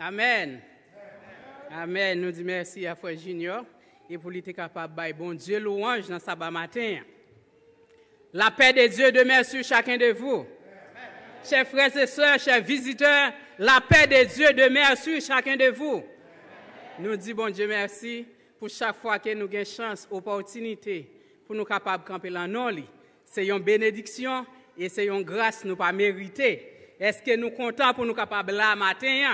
Amen. Amen. Nous disons merci à Frère Junior et pour être capable de bon Dieu louange dans sabbat matin. La paix de Dieu demeure sur chacun de vous. Chers frères et sœurs, chers visiteurs, la paix de Dieu demeure sur chacun de vous. Nous disons bon Dieu merci pour chaque fois que nous avons chance, opportunité pour nous capables de camper dans nous. C'est une bénédiction et c'est une grâce nous pas méritée. Est-ce que nous sommes contents pour nous capables là matin?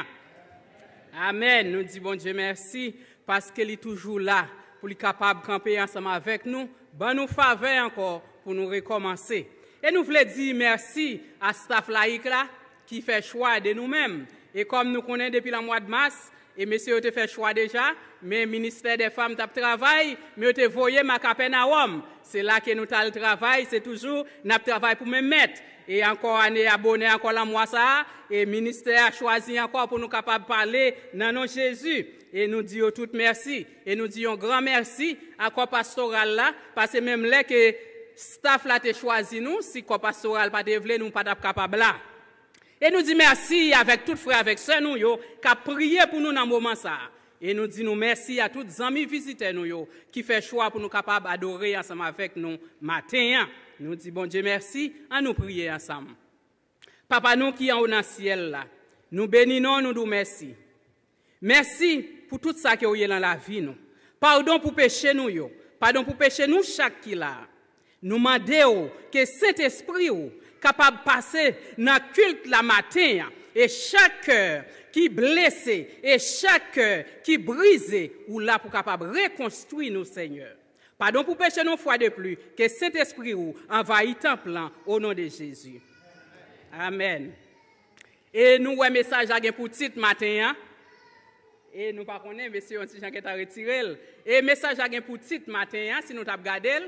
Amen. Nous disons bon Dieu merci parce qu'il est toujours là pour être capable de camper ensemble avec nous. Bon nous faveur encore pour nous recommencer. Et nous voulons dire merci à staff laïque là qui fait choix de nous-mêmes. Et comme nous connaissons depuis le mois de mars, et monsieur a fait choix déjà, mais le ministère des femmes a travaillé, mais a voyé ma Capernaum. C'est là que nous avons le travail, c'est toujours notre travail pour me mettre. Et encore année abonné encore la mois ça, et le ministère a choisi encore pour nous capables de parler dans nom Jésus. Et nous disons tout merci. Et nous disons grand merci à quoi pastoral là, parce que même là que staff là te choisi nous, si quoi pastoral pas développer nous pas capable là. Et nous disons merci avec tout frère, avec sœur nous yo, qui a prié pour nous dans ce moment ça. Et nous disons merci à tous les amis visiteurs nous yo, qui fait choix pour nous capables d'adorer ensemble avec nous matin. Nous disons bon Dieu merci, à nous prier ensemble. Papa nous qui en haut dans le ciel là, nous bénissons, nous disons merci. Merci pour tout ça qui est dans la vie nous. Pardon pour pécher nous yo, pardon pour pécher nous chaque qui là. Nous demandons que cet esprit capable de passer dans le culte la matin et chaque cœur qui blessé et chaque cœur qui brisé ou là pour capable reconstruire nos Seigneur. Pardon pour pécher nos fois de plus que cet esprit envahit ton plan au nom de Jésus. Amen. Et nous un message à pour titre matin et nous pas connaître monsieur on si Jean qui t'a retiré et message à pour titre matin si nous t'a regardé.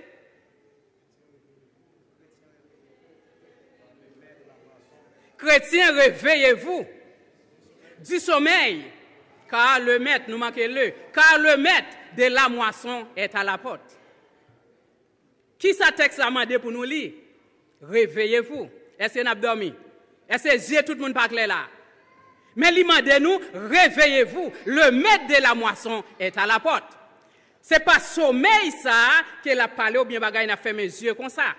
Chrétiens, réveillez-vous du sommeil, car le maître, nous manquez-le, car le maître de la moisson est à la porte. Qui ça texte a demandé pour nous lire? Réveillez-vous. Est-ce que nous avons dormi? Est-ce que yeux tout le monde pas clair là? Mais il demande nous, réveillez-vous. Le maître de la moisson est à la porte. Ce n'est pas sommeil ça qu'il a parlé ou bien bagaille n'a fait mes yeux comme ça.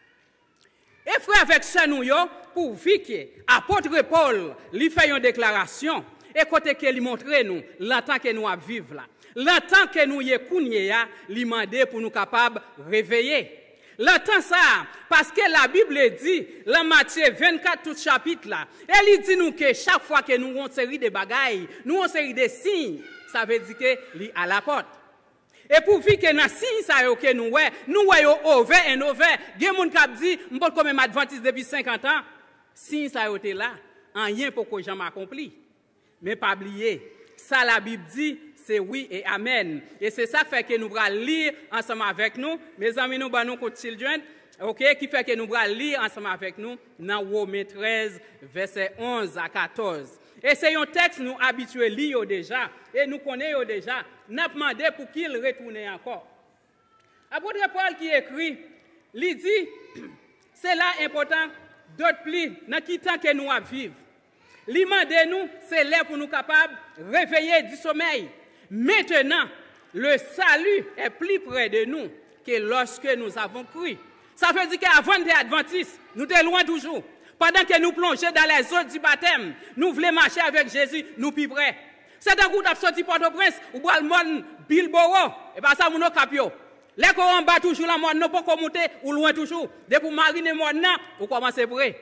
Et frère avec ça nous yo pour que apôtre Paul lui fait une déclaration et côté que lui montre nous l'entend que nous vivre là. L'entend que nous y kounye ya lui demander pour nous capable réveiller. L'entend ça parce que la Bible dit dans Matthieu 24 tout chapitre là, elle dit nous que chaque fois que nous avons une série de bagailles, nous avons une série de signes, ça veut dire que lui à la porte. Et pour voir que dans signe ça que nous voyons over et over, il y a des gens qui disent m'pot comme adventiste depuis 50 ans, signe ça était là, rien pour que jamais accompli. Mais pas oublier, ça la Bible dit c'est oui et amen. Et c'est ça fait que nous allons lire ensemble avec nous, mes amis nous ba nous children, OK, qui fait que nous allons lire ensemble avec nous dans Romains 13 verset 11 à 14. Et c'est un texte nous habitués lire déjà et nous connaissons déjà. N'a demandé pour qu'il retourne encore. Apôtre Paul qui écrit, il dit, c'est là important d'autres plis dans qui temps que nous vivons. Il demande nous, c'est là pour nous capables de réveiller du sommeil. Maintenant, le salut est plus près de nous que lorsque nous avons cru. Ça veut dire qu'avant d'être adventistes, nous sommes loin toujours. Pendant que nous plongeons dans les eaux du baptême, nous voulons marcher avec Jésus, nous plus près. C'est un coup d'absorti Port-au-Prince, ou bois le monde Bilbao, et pas ça, mon capio. Les corons battent toujours la mode, nous pas monter ou loin toujours. Depuis mariner mode, ou commencer près.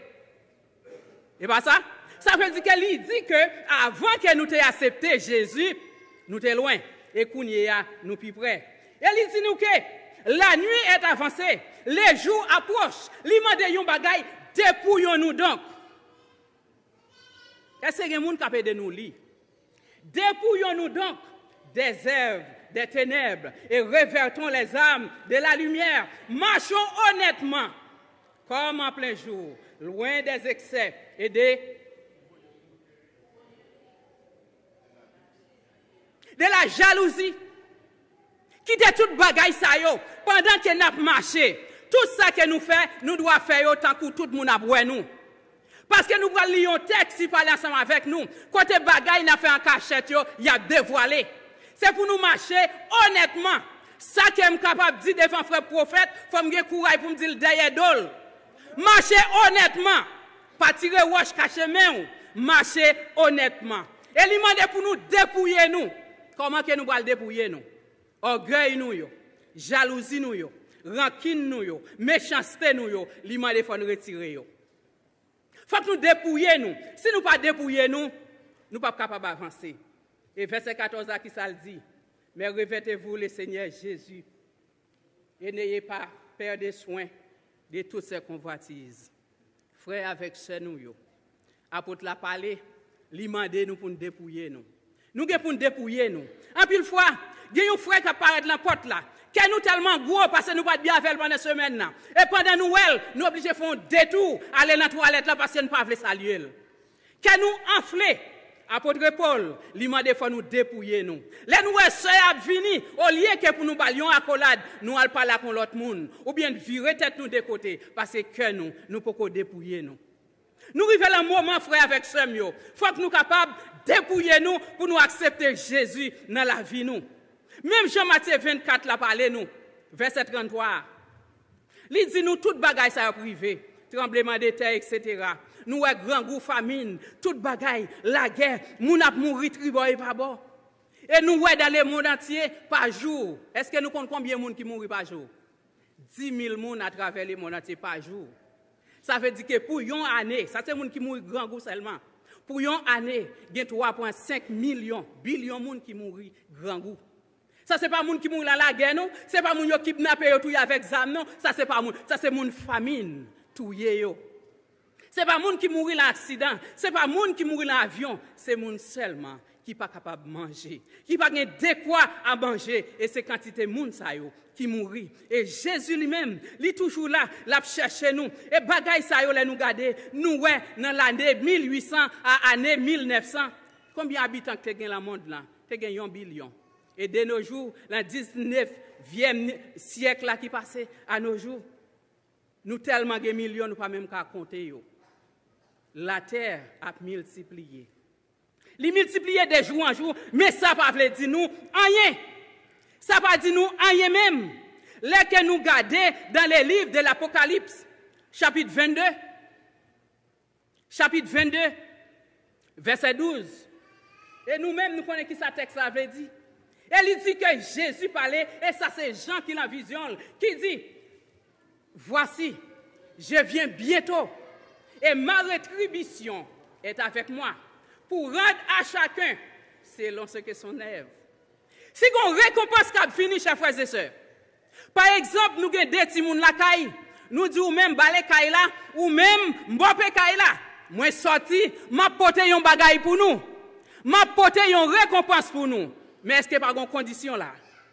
Et pas ça? Ça veut dire qu'elle dit que avant que nous t'ayons accepté Jésus, nous t'es loin. Et qu'on y est, nous plus près. Elle dit nous que la nuit est avancée, les jours approchent. L'imande yon bagay, dépouillons-nous donc. Est-ce que les gens qui de nous lire? Dépouillons-nous donc des œuvres, des ténèbres et révertons les âmes de la lumière. Marchons honnêtement, comme en plein jour, loin des excès et de la jalousie. Quittez toute bagaille ça yo pendant que nous marchons. Tout ça que nous faisons, nous devons faire autant que tout le monde a besoin nous. Parce que nous allons lire un texte qui parle ensemble avec nous. Côté bagaille, n'a fait en cachette, il a dévoilé. C'est pour nous marcher honnêtement. Ça qui est capable de dire devant frère prophète, il faut me faire courage pour me dire derrière d'ol. Marcher honnêtement. Pas tirer roche cacher main. Marcher honnêtement. Et il demande pour nous dépouiller nous. Comment que nous allons dépouiller nous? Orgueil nous yo, jalousie nous yo, rancune nous yo, méchanceté nous yo, il demande pour nous retirer yo. Faut que nous dépouiller nous. Si nous pas dépouiller nous, nous pas capables d'avancer. Et verset 14 là qui ça le dit. Mais revêtez-vous le Seigneur Jésus et n'ayez pas perdre soin de toutes ces convoitises. Frère avec sœur nous yo. Apôtre l'a parlé, li mandé nous pour nous dépouiller nous. Nous pour nous dépouiller nous. En pile fois, il y a un frère qui apparaît dans la porte là. Qui nous tellement gros parce que nous pas bien faire pendant semaine là. Et pendant Noël, nous obligés de faire un détour aller dans la toilette là parce que nous pas voulons saluer. Qui nous enflé. Apôtre Paul, lui demande faut nous dépouiller nous. Les nous sœurs a vini au lieu que pour nous balions accolade, nous allons parler avec l'autre monde ou bien virer tête nous de côté parce que nous pouvons dépouiller nous. Nous arrivons à un moment frère avec sœur yo. Faut que nous capables dépouiller nous pour nous accepter Jésus dans la vie nous. Même Jean-Matthieu 24 l'a parlé nous, verset 33. Il dit nous toute bagaille ça privé, tremblement de terre etc. Nous avons grand goût famine, toute bagaille, la guerre, moun ap mouri tribo et pas bon. Et nous avons dans le monde entier par jour. Est-ce que nous comptons combien de monde qui mourent par jour? 10 000 personnes à travers le monde entier par jour. Ça veut dire que pour une année, ça c'est monde qui mourent grand goût seulement. Pour une année, il y a 3,5 billions de monde qui mourent grand goût. Ça c'est pas monde qui mourent dans la guerre non, c'est pas monde qui kidnappé tout avec zam non, ça c'est pas monde, ça c'est monde famine tout yo. C'est pas monde qui mourut dans l'accident, c'est pas monde qui mourut dans l'avion, c'est monde seulement qui pas capable de manger, qui pas gain de quoi à manger et c'est quantité monde ça yo qui mourit. Et Jésus lui-même, il toujours là, l'a chercher nous et bagaille ça yo les nous garder, nous ouais dans l'année 1800 à année 1900, combien d'habitants que gagne le monde là? Tu gagne 1 billion. Et de nos jours, dans le 19e siècle là qui passait à nos jours, nous tellement de millions, nous ne pouvons même pas compter yo. La terre a multiplié. Il multiplie de jour en jour, mais ça ne veut pas dire nous rien. Ça ne veut pas dire nous rien même. Les que nous gardons dans les livres de l'Apocalypse, chapitre 22, verset 12. Et nous-mêmes, nous connaissons qui ça texte ça veut dire. Et il dit que Jésus parlait, et ça c'est Jean qui l'a vision, qui dit, voici, je viens bientôt, et ma rétribution est avec moi, pour rendre à chacun selon ce que son œuvre. Si on récompense qui a fini, chers frères et sœurs, par exemple, nous avons des petits gens la caille, nous disons même balé caille là, ou même mbopé caille là, moi sorti, m'a porté un bagaille pour nous, m'a porté une récompense pour nous. Mais est-ce qu'il n'y a pas de condition là?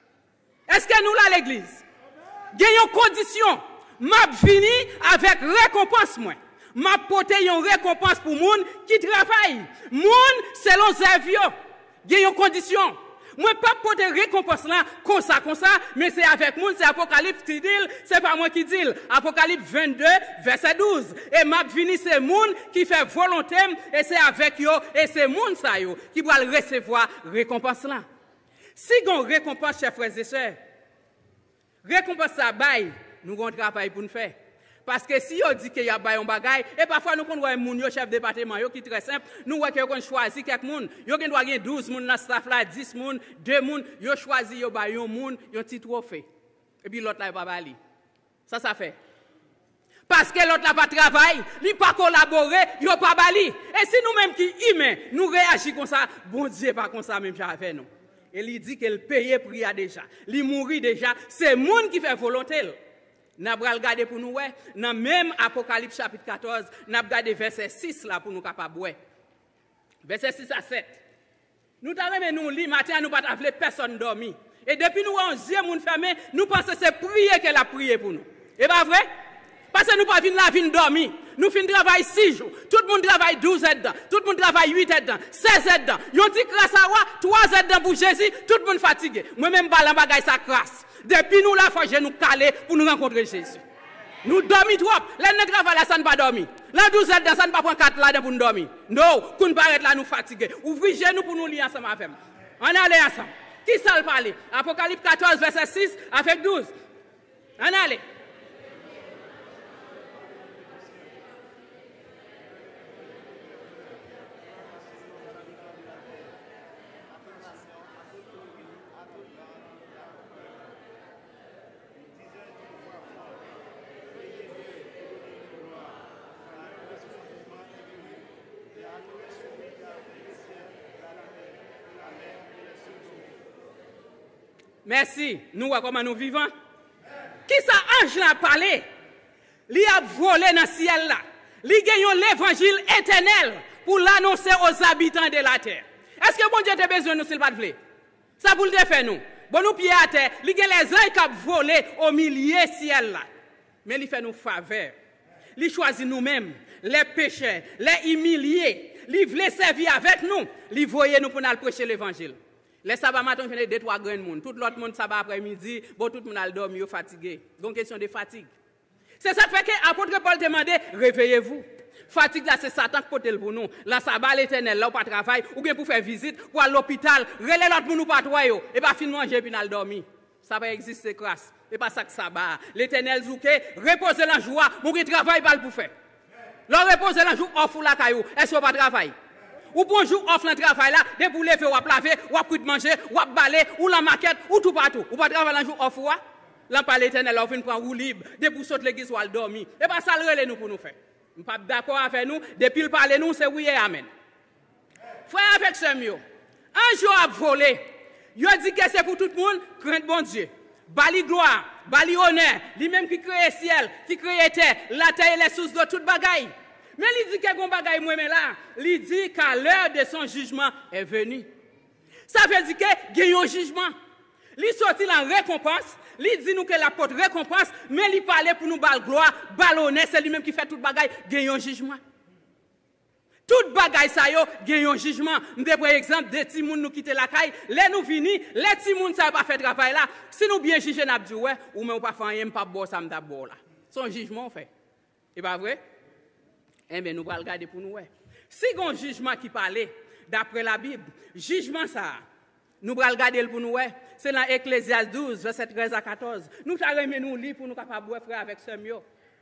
Est-ce que nous là l'église? Il y a une condition. M'a fini avec récompense moi. M'a porté une récompense pour moun qui travaille. Moun selon Zevio. Il y a une condition. Moi pas porter récompense là comme ça, mais c'est avec moun, c'est Apocalypse qui dit, c'est pas moi qui dit. Apocalypse 22 verset 12. Et m'a fini c'est moun qui fait volonté et c'est avec yo et c'est moun ça yo qui va recevoir récompense là. Si on récompense, chers frères et sœurs, récompense ça bail, nous avons un travail pour nous faire. Parce que si on dit qu'il y a un bagage, et parfois nous avons un moun, chef de département, qui est très simple, nous avons choisi quelques moun, nous avons 12 moun dans le staff là, 10 moun, 2 moun, nous avons choisi un moun, un petit trophée. Et puis l'autre là, il va pas aller. Ça fait. Parce que l'autre n'a pas travaillé, il n'a pas collaboré, il n'a pas bali. Et si nous-mêmes qui humains, nous réagissons comme ça, bon Dieu, pas comme ça même avec nous. Et il dit qu'elle paye prix déjà. Il mourit déjà. C'est le monde qui fait volonté. Nous avons regardé pour nous, dans même Apocalypse chapitre 14, nous avons regardé verset 6 là pour nous capables. Verset 6 à 7. Nous avons nous lit matin, nous n'avons pas personne dormir. Et depuis nous avons les yeux fermés, nous pensons que c'est prier qu'elle a prié pour nous. Et pas vrai? Parce que nous ne pouvons pas dormir. Nous finissons travail 6 jours. Tout le monde travaille 12 heures dedans. Tout le monde travaille 8 heures dedans. 16 heures dedans. Yon dit grâce à moi, 3 heures dedans pour Jésus. Tout le monde fatigué. Moi-même, balan bagay ça crasse. Depuis nous, là, faut que nous caler pour nous rencontrer Jésus. Nous dormons trop. L'année travail là, ça ne pas dormir. L'an 12 heures, ça ne pas prendre 4 là pour nous dormir. Non, qu'on paraît là, nous fatigués. Ouvrez genoux pour nous lire ensemble avec. On allait ensemble. Qui ça le parle? Apocalypse 14, verset 6 avec 12. On allait. Merci. Nous voyons comment nous vivons. Qui ça ange l'a parlé? Li a volé dans le ciel là. Li gagne l'évangile éternel pour l'annoncer aux habitants de la terre. Est-ce que bon Dieu a besoin de nous s'il pas de vle? Ça pour le faire nous. Bon nous pieds à terre, li gagne les anges qui a volé au milieu ciel là. Mais il fait nous faveur. Il choisit nous-mêmes, les pécheurs, les humiliés. Il veut servir avec nous. Il voyait nous pour nous prêcher l'évangile. Les sabbats matin, je fais 2-3 grands monde. Tout l'autre monde sabbat après-midi, bon tout le monde a dormi, fatigué. Donc question de fatigue. C'est ça qui fait que l'apôtre Paul demandait réveillez-vous. Fatigue là c'est Satan qui porte pour nous. Là sabbat l'éternel là pas travail ou bien pour faire visite pour aller à l'hôpital, relais l'autre pour nous pas toi et pas fin manger puis nous dormir. Ça va exister grâce. Et pas ça que sabbat. L'éternel zouké reposer la joie, mon travail pas pour faire. Là reposer la joie off la caillou. Est-ce que pas travail? Ou bonjour offre le travail là, dès pour lever ou à laver, ou à manger, ou à balayer, ou la maquette, ou tout partout. Ou pas travailler un jour off ou là par l'éternel, on vient prendre roue libre, dès pour sauter l'église ou à dormir. Et pas ça le nous pour nous faire. On pas d'accord avec nous, depuis le parler nous c'est oui et amen. Frère avec ce mieux. Un jour à voler. Il a dit que c'est pour tout le monde, crainte bon Dieu. Bali gloire, bali honneur, lui-même qui crée le ciel, qui crée la terre, la terre et les sources de toute bagaille. Mais il dit qu'il y a un bagage moi là, il dit qu'à l'heure de son jugement est venue. Ça veut dire qu'il y a un jugement. Il sortit la récompense, il dit nous que l'apôtre récompense, mais il parlait pour nous bal gloire, ballonner, c'est lui-même qui fait tout bagage, il y a un jugement. Tout bagage ça yo, il y a un jugement. Nous par exemple des petits moun nous quitter la caille, les nous vini, les petits moun ça pas fait travail là. Si nous bien juger n'a dit ouais, ou même pas faire rien pas bon ça m'ta bon là. Son jugement fait. C'est pas vrai? Eh bien, nous allons regarder pour nous. Si il y a un jugement qui parlait, d'après la Bible, jugement ça, nous allons regarder pour nous. C'est dans Ecclésiaste 12, verset 13 à 14. Nous allons nous lire pour nous capables de faire avec ce mieux.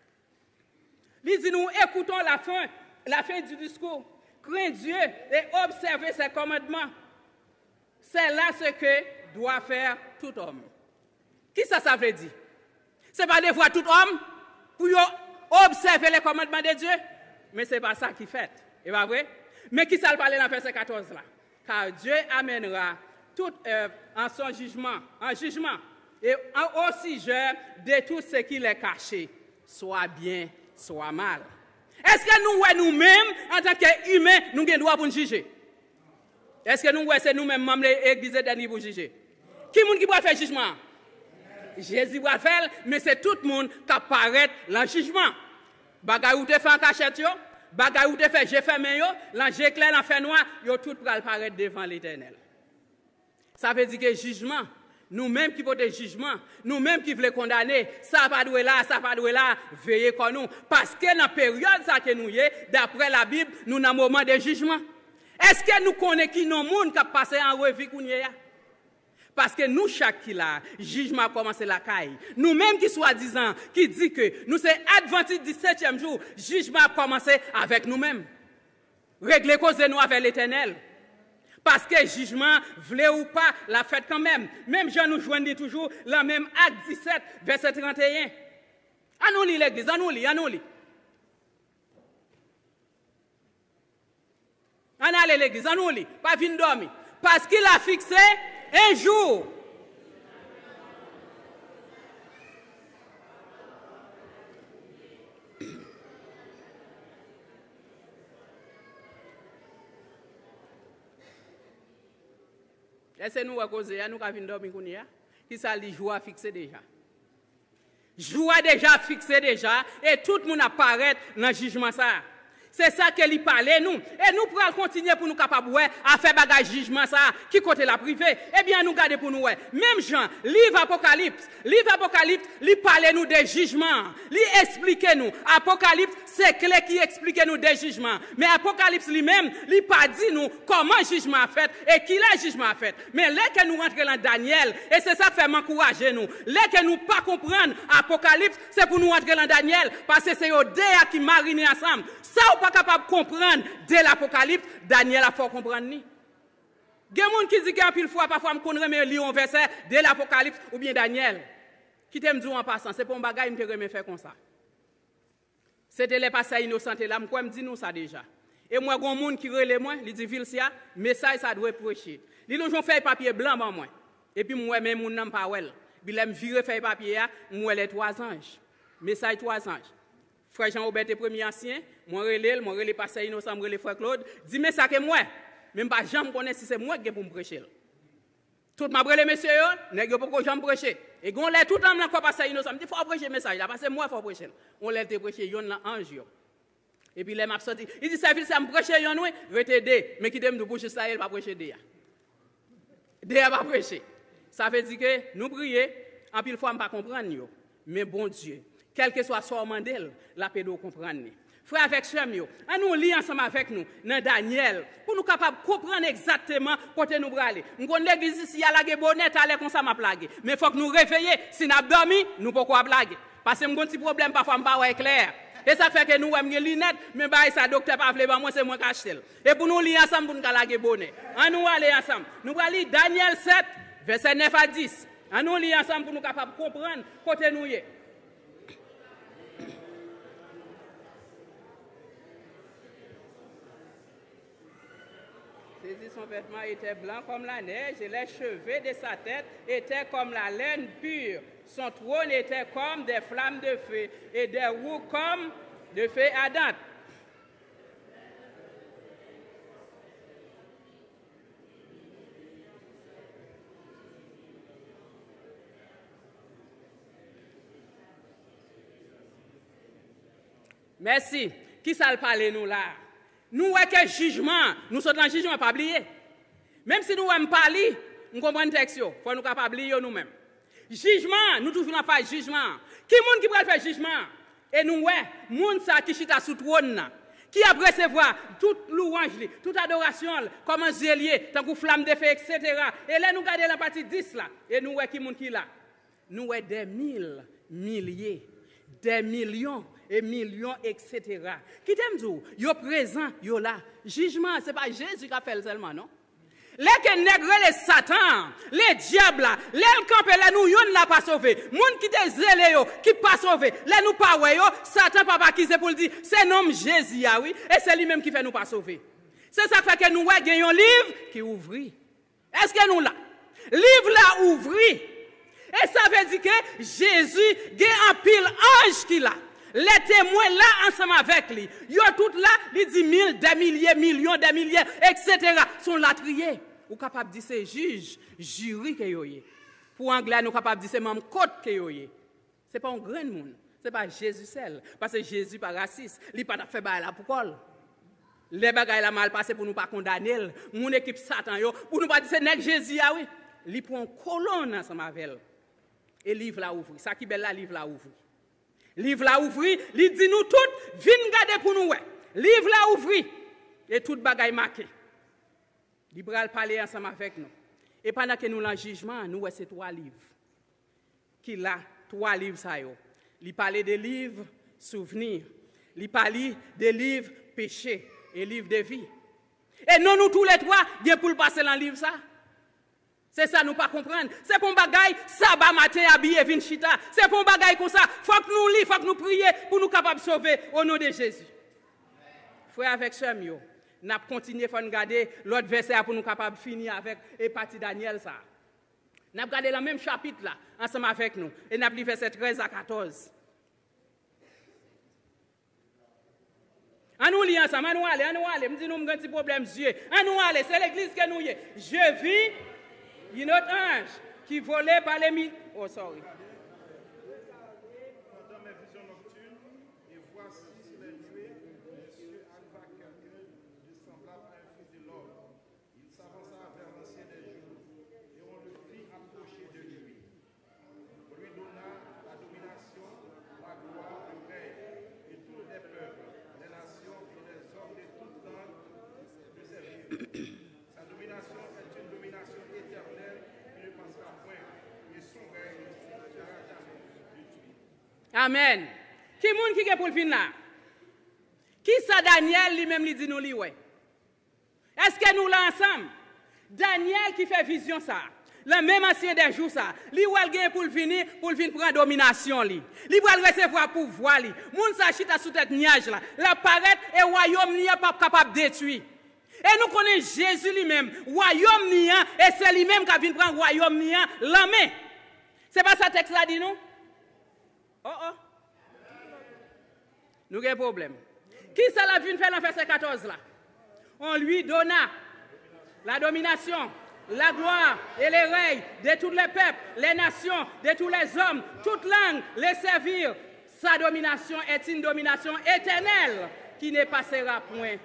Il dit, nous écoutons la fin du discours. Crains Dieu et observez ses commandements. C'est là ce que doit faire tout homme. Qui ça veut dire? Ce n'est pas de voir tout homme pour observer les commandements de Dieu. Mais ce n'est pas ça qui fait. Et pas vrai? Mais qui ça le parle dans verset 14 là? Car Dieu amènera tout en son jugement, et au sujet de tout ce qu'il est caché, soit bien, soit mal. Est-ce que nous-mêmes, en tant qu'humains, nous avons le droit pour nous juger? Est-ce que nous, c'est nous-mêmes, membres de l'église dernier pour juger? Qui est-ce qui va faire jugement? Jésus va faire, mais c'est tout le monde qui apparaît dans le jugement. Bagay ou te fait en cachette yo, bagay ou te fait j'ai fermé yo, l'ange clair dans fait noir, yo tout pour apparaître devant l'Éternel. Ça veut dire que jugement, nous-mêmes qui portons jugement, nous-mêmes qui voulons condamner, ça va doué là, veillez comme nous parce que dans la période ça que nous y d'après la Bible, nous dans un moment de jugement. Est-ce que nous connaissons qui nos monde qui passé en revue qu'on y a? Parce que nous, chaque qui là, jugement commence la caille. Nous-mêmes qui soi-disant, qui dit que nous sommes adventistes 17e jour, jugement a commencé avec nous-mêmes. Régler cause de nous avec l'Éternel. Parce que jugement, voulez ou pas, la fête quand même. Même Jean nous joignent toujours, la même acte 17, verset 31. À nous lire l'église, à nous lire. On allait l'église, on nous lit, pas venir dormir. Parce qu'il a fixé un jour. Est-ce que nous à cause nous avons venir dormir qui ça le jour fixé déjà. Jour déjà fixé déjà et tout le monde apparaît dans le jugement ça. C'est ça que lui parlait nous. Et nous pourrons continuer pour nous capables à faire bagage jugement ça qui côté la privée. Eh bien nous garder pour nous. Même Jean, livre Apocalypse, lui parlait nous des jugements, lui expliquait nous. Apocalypse, c'est clair qui explique nous des jugements. Mais Apocalypse lui-même, lui pas dit nous comment jugement a fait et qui le jugement a fait. Mais là que nous rentrons dans Daniel, et c'est ça qui fait m'encourager nous. Là que nous pas comprendre Apocalypse, c'est pour nous rentrer dans Daniel parce que c'est eux deux qui marinent ensemble. Ça ou pas capable de comprendre dès l'Apocalypse, Daniel a fort comprendre ni. Il y a des gens qui disent qu'un pile fois parfois me connaît mais lire un verset dès l'Apocalypse ou bien Daniel. Qui t'aime dire en passant, c'est pour un bagage me remet faire comme ça. C'était les passés innocents là, moi me dit nous ça déjà. Et moi gon monde qui relève moi, il dit Vilsia, message ça doit prêcher. Li nous fait papier blanc ban moi. Et puis moi même moun nan pa wel. Puis l'aime virer faire papier moi les trois anges. Message trois anges. Frère Jean-Robert est premier ancien, moi relève passé innocent, moi relève frère Claude, dis mais ça que moi, même pas jamais connaît si c'est moi qui pour me prêcher. Tout m'a brûlé monsieur yo, nèg yo pas jamais prêcher. Et gon lè tout temps encore passé innocent, me dit faut prêcher message là parce que moi faut prêcher. On l'a te prêcher yon là ange yo. Et puis les m'a sorti, il dit service ça me prêcher yon oui, rete dé, mais qui t'aime de boucher ça il pas prêcher dé. Dé pas prêcher. Ça veut dire que nous prier, en pile fois on pas comprendre yo, mais bon Dieu quel que soit son mandel, la pédo comprendre. Frère avec sœur, on nous lit ensemble avec nous dans Daniel pour nous capables de comprendre exactement côté nous aller. Nous connaissons l'église ici à la bonnet aller comme ça m'a plagué. Mais il faut que nous réveiller, si nous dormi, nous pas quoi blaguer parce que mon petit problème parfois pas ouais clair. Et ça fait que nous avons des lunettes, mais bah ça docteur pas vle moi c'est moi qui achète. Et pour nous lire ensemble pour nous laguer bonnet. On nous aller ensemble. Nous allons lire Daniel 7 verset 9 à 10. On nous lire ensemble pour nous capables de comprendre côté nous y. Son vêtement était blanc comme la neige et les cheveux de sa tête étaient comme la laine pure. Son trône était comme des flammes de feu et des roues comme de feu ardent. Merci. Qui ça le parle nous là? Nous voyons que jugement, nous sommes dans le jugement, pas oublier. Même si nous aimons parler, nous comprenons le texte, il faut nous capables oublier nous-mêmes. Jugement, nous toujours dans phase jugement. Qui est qui peut faire jugement? Et nous voyons, monde ça qui chita sous trône, qui a recevoir toute louange, toute adoration, comme un zélier, tant que flamme de feu, etc. Et là, nous regardons la partie 10 là, et nous voyons qui est qui là? Nous voyons des milliers, des millions. Et millions, etc. Qui t'aime dire, yo présent, yo là. Jugement, ce n'est pas Jésus qui a fait seulement, non? Les que nègres, les Satan, les diables, les campés, les nous, yon n'a pas sauvé. Moun qui te zélé yo, qui pas sauvé. Les nous pas ouais yo, Satan papa qui c'est pour le dire, c'est nom Jésus, oui, et c'est lui-même qui fait nous pas sauver. C'est ça fait que nous ouais gagnons un livre qui ouvrit. Est-ce que nous là? Livre là ouvrit. Et ça veut dire que Jésus gagne un pile ange qui là. Les témoins là ensemble avec lui, ils sont tous là, ils disent 1000, des milliers, millions, des milliers, etc. sont là triés. Ou capable de dire c'est juge, jury que yoye. Pour anglais, nous capable de dire c'est même code que yoye. C'est pas un grand monde, c'est pas Jésus seul, parce que Jésus pas raciste, il pas fait bail là pour quoi. Les bagages là mal passé pour nous pas condamner, mon équipe Satan yo, pour nous pas dire c'est nèg Jésus ah oui. Il prend une colonne ensemble avec elle. Et livre là ouvri, ça qui belle là livre là ouvri. Livre là ouvri, il dit nous toutes, viens garder pour nous. Livre là ouvri, et tout bagaille marqué. Il va parler ensemble avec nous. Et pendant que nous l'en jugement, nous c'est 3 livres. Qui là, 3 livres ça yo. Il parlait des livres souvenirs. Il parlait des livres péchés et livres de vie. Et nous tous les 3, bien pour le passer dans le livre ça. C'est ça, nous pas comprendre. C'est pour un bagaille, sabbat matin, habillé, vinchita. C'est pour un bagaille comme ça. Faut que nous lisons, faut que nous prions pour nous capables de sauver au nom de Jésus. Frère avec sœur, nous avons continué à regarder l'autre verset pour nous capables de finir avec et partie Daniel ça. Nous avons regardé le même chapitre là, ensemble avec nous. Et nous avons lu verset 13 à 14. On nous lit ensemble, on nous allez. Me dit nous avons un petit problème, Dieu. On nous allez, c'est l'église que nous y est. Je vis. Il y a notre ange qui volait par les mille. Oh, sorry. Pendant mes visions nocturnes, et voici sur les nuées, les cieux domination est une domination éternelle qui ne passera point. Et son règne ne sera jamais détruit. Amen. Qui moun qui est pour le fin là? Qui ça Daniel lui-même lui dit nous li ouais? Est-ce que nous là ensemble? Daniel qui fait vision ça. Le même ancien des jours ça. Li wal gen pour le finir prendre domination li. Li wal recevoir pouvoir li. Moun sa chita sous tête nuage là. La paraît et royaume ni pas capable détruire. Et nous connaissons Jésus lui-même, royaume ni et c'est lui-même qui vient prendre royaume ni la main. C'est pas ça texte là dit nous? Oh oh. Nous avons un problème. Qui ça l'a vu faire dans verset 14 là? On lui donna la domination, la gloire et les règnes de tous les peuples, les nations, de tous les hommes, toute langue, les servir. Sa domination est une domination éternelle qui ne passera point.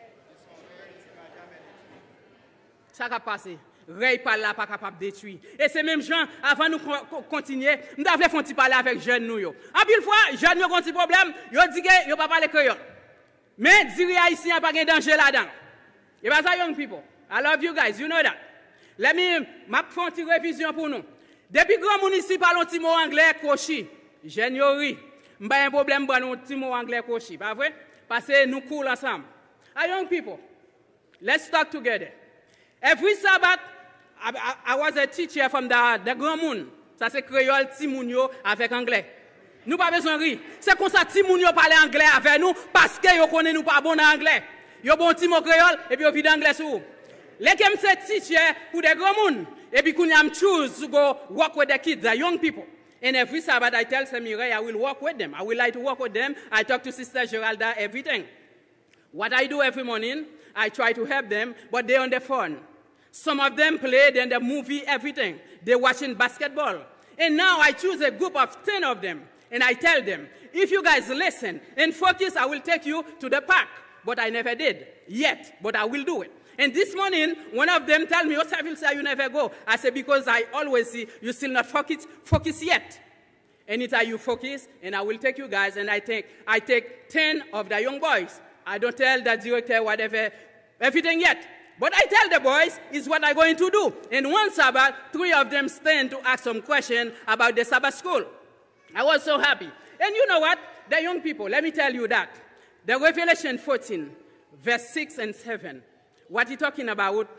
Ça va passer. Règne par là, pas capable de détruire. Et ces mêmes gens, avant nous continuer, nous devons parler avec jeunes nous. En plus, fois, jeunes ont un petit problème, ils disent qu'ils ne peuvent pas parler créole. Mais dire haïtien pas de danger là-dedans. Et bien ça, young people, I love you guys, you know that. Let me faire une petite révision pour nous. Depuis grand monde ici parle un petit mot anglais, koshi. Jeunes yo ri. M'pas un problème pour un petit mot anglais, koshi. Pas vrai? Parce que nous cool ensemble. Young people, let's talk together. Every Sabbath, I was a teacher from the Grand Moun. Ça c'est créole Timounio avec anglais. Nous pas besoin de rire. C'est comme ça Timounio parle anglais avec nous parce que yo connaît nous pas bon en anglais. Yo bon Timo créole et puis yo vide anglais sur. Les comme c'est teacher pour des Grand Moun et puis qu'on am choose to go work with the kids, the young people. And every Sabbath I tell Semirai I will work with them. I will like to work with them. I talk to Sister Geralda everything. What I do every morning, I try to help them, but they're on the phone. Some of them play, then the movie, everything. They're watching basketball. And now I choose a group of 10 of them, and I tell them, if you guys listen and focus, I will take you to the park. But I never did yet, but I will do it. And this morning, one of them tell me, oh, Saville, say you never go. I say, because I always see you still not focus yet. Anytime you focus, and I will take you guys, and I take 10 of the young boys. I don't tell the director whatever, everything yet. But I tell the boys, is what I'm going to do. And one Sabbath, 3 of them stand to ask some question about the Sabbath school. I was so happy. And you know what? The young people, let me tell you that. The Revelation 14, verse 6 and 7, what he's talking about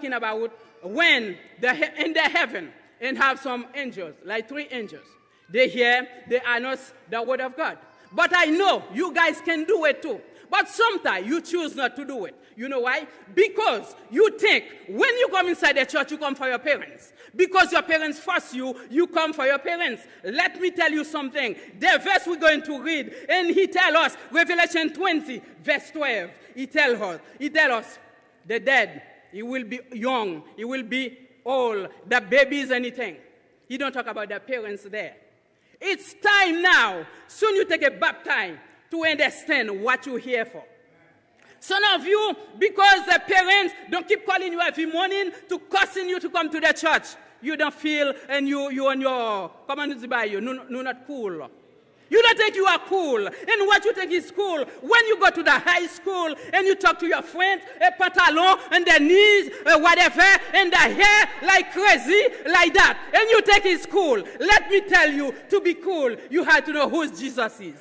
when in the heaven and have some angels, like 3 angels. They hear, they announce the word of God. But I know you guys can do it too. But sometimes you choose not to do it. You know why? Because you think when you come inside the church, you come for your parents. Because your parents force you, you come for your parents. Let me tell you something. The verse we're going to read, and he tells us, Revelation 20, verse 12, he tells us, the dead, he will be young, he will be old, the babies, anything. He don't talk about the parents there. It's time now. Soon you take a baptism to understand what you're here for. Some of you, because the parents don't keep calling you every morning to cussing you to come to the church, you don't feel, and you on your, come on, you not cool. You don't think you are cool. And what you think is cool, when you go to the high school and you talk to your friends, a pantalon and the knees, whatever, and the hair like crazy, like that, and you think it's cool. Let me tell you, to be cool, you have to know who Jesus is.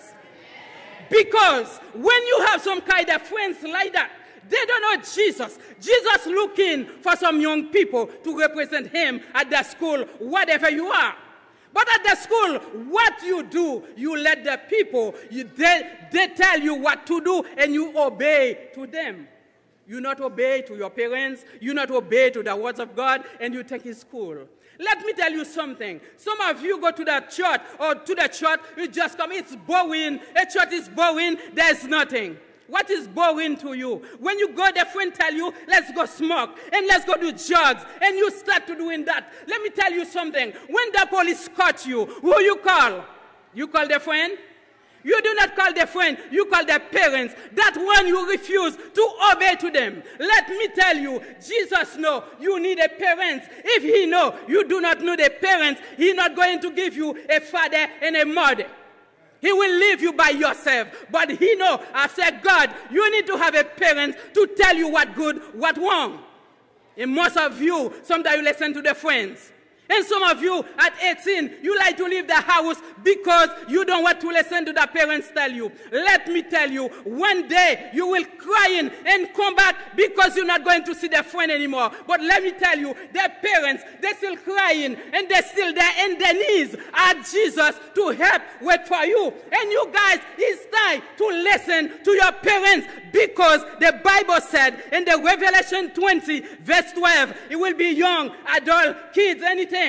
Because when you have some kind of friends like that, they don't know Jesus. Jesus looking for some young people to represent him at the school, whatever you are. But at the school, what you do, you let the people, they tell you what to do and you obey to them. You not obey to your parents, you not obey to the words of God, and you take his school. Let me tell you something. Some of you go to the church, or to the church, you just come, it's boring. A church is boring, there's nothing. What is boring to you? When you go, the friend tell you, let's go smoke, and let's go do drugs, and you start to doing that. Let me tell you something. When the police caught you, who you call? You call the friend? You do not call the friend, you call the parents. That one you refuse to obey to them. Let me tell you, Jesus knows you need a parent. If he knows you do not know the parents, he's not going to give you a father and a mother. He will leave you by yourself. But he know, after God, you need to have a parent to tell you what good, what wrong. And most of you, sometimes you listen to the friends. And some of you, at 18, you like to leave the house because you don't want to listen to the parents tell you. Let me tell you, one day you will cry and come back because you're not going to see their friend anymore. But let me tell you, their parents, they're still crying and they're still there in their knees at Jesus to help wait for you. And you guys, it's time to listen to your parents because the Bible said in the Revelation 20, verse 12, it will be young, adult, kids, anything.